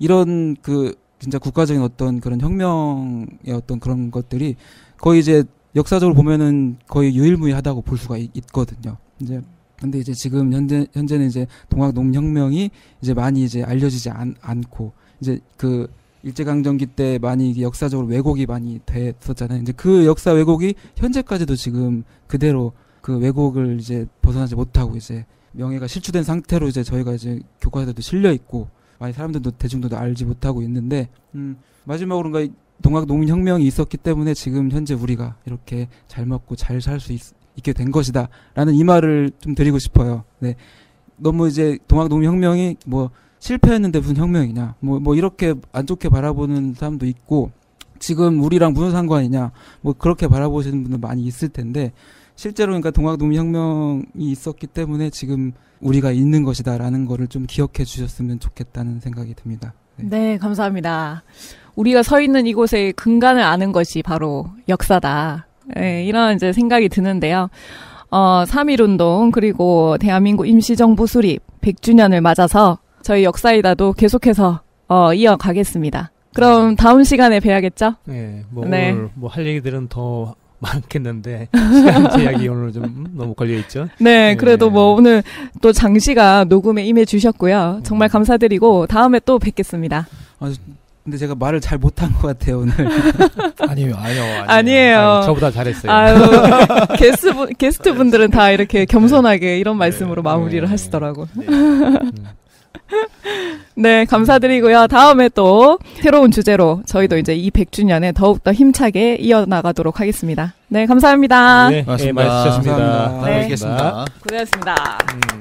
이런 그 진짜 국가적인 어떤 그런 혁명의 어떤 그런 것들이 거의 이제 역사적으로 보면은 거의 유일무이하다고 볼 수가 있, 있거든요. 이제 근데 이제 지금 현재 현재는 이제 동학농민혁명이 이제 많이 이제 알려지지 않, 않고 이제 그 일제강점기 때 많이 역사적으로 왜곡이 많이 됐었잖아요. 이제 그 역사 왜곡이 현재까지도 지금 그대로 그 왜곡을 이제 벗어나지 못하고 이제 명예가 실추된 상태로 이제 저희가 이제 교과서에도 실려 있고 많이 사람들도 대중들도 알지 못하고 있는데 음 마지막으로 그러니까 동학농민혁명이 있었기 때문에 지금 현재 우리가 이렇게 잘 먹고 잘 살 수 있게 된 것이다 라는 이 말을 좀 드리고 싶어요. 네. 너무 이제 동학농민혁명이 뭐 실패했는데 무슨 혁명이냐 뭐, 뭐 이렇게 안 좋게 바라보는 사람도 있고 지금 우리랑 무슨 상관이냐 뭐 그렇게 바라보시는 분들 많이 있을 텐데 실제로 그러니까 동학농민혁명이 있었기 때문에 지금 우리가 있는 것이다라는 거를 좀 기억해 주셨으면 좋겠다는 생각이 듭니다. 네, 네 감사합니다. 우리가 서 있는 이곳의 근간을 아는 것이 바로 역사다. 네, 이런 이제 생각이 드는데요. 어, 삼일운동 그리고 대한민국 임시정부 수립 백 주년을 맞아서 저희 역사이다도 계속해서 어, 이어가겠습니다. 그럼 다음 시간에 뵈야겠죠? 네, 뭐 네. 오늘 뭐 할 얘기들은 더 많겠는데 시간 제약이 오늘 좀 너무 걸려 있죠. 네, 그래도 뭐 오늘 또 장시가 녹음에 임해 주셨고요. 정말 감사드리고 다음에 또 뵙겠습니다. 아, 근데 제가 말을 잘 못한 것 같아요 오늘. 아니요, 아니요, 아니요. 아니에요. 아유, 저보다 잘했어요. 아유, 게스트 분, 게스트 분들은 다 이렇게 겸손하게 이런 말씀으로 마무리를 네. 하시더라고. 네. 네, 감사드리고요. 다음에 또 새로운 주제로 저희도 이제 이 백 주년에 더욱더 힘차게 이어나가도록 하겠습니다. 네, 감사합니다. 네, 고맙습니다. 예, 많이 주셨습니다. 감사합니다. 다음에 네. 뵙겠습니다. 고생하셨습니다. 음.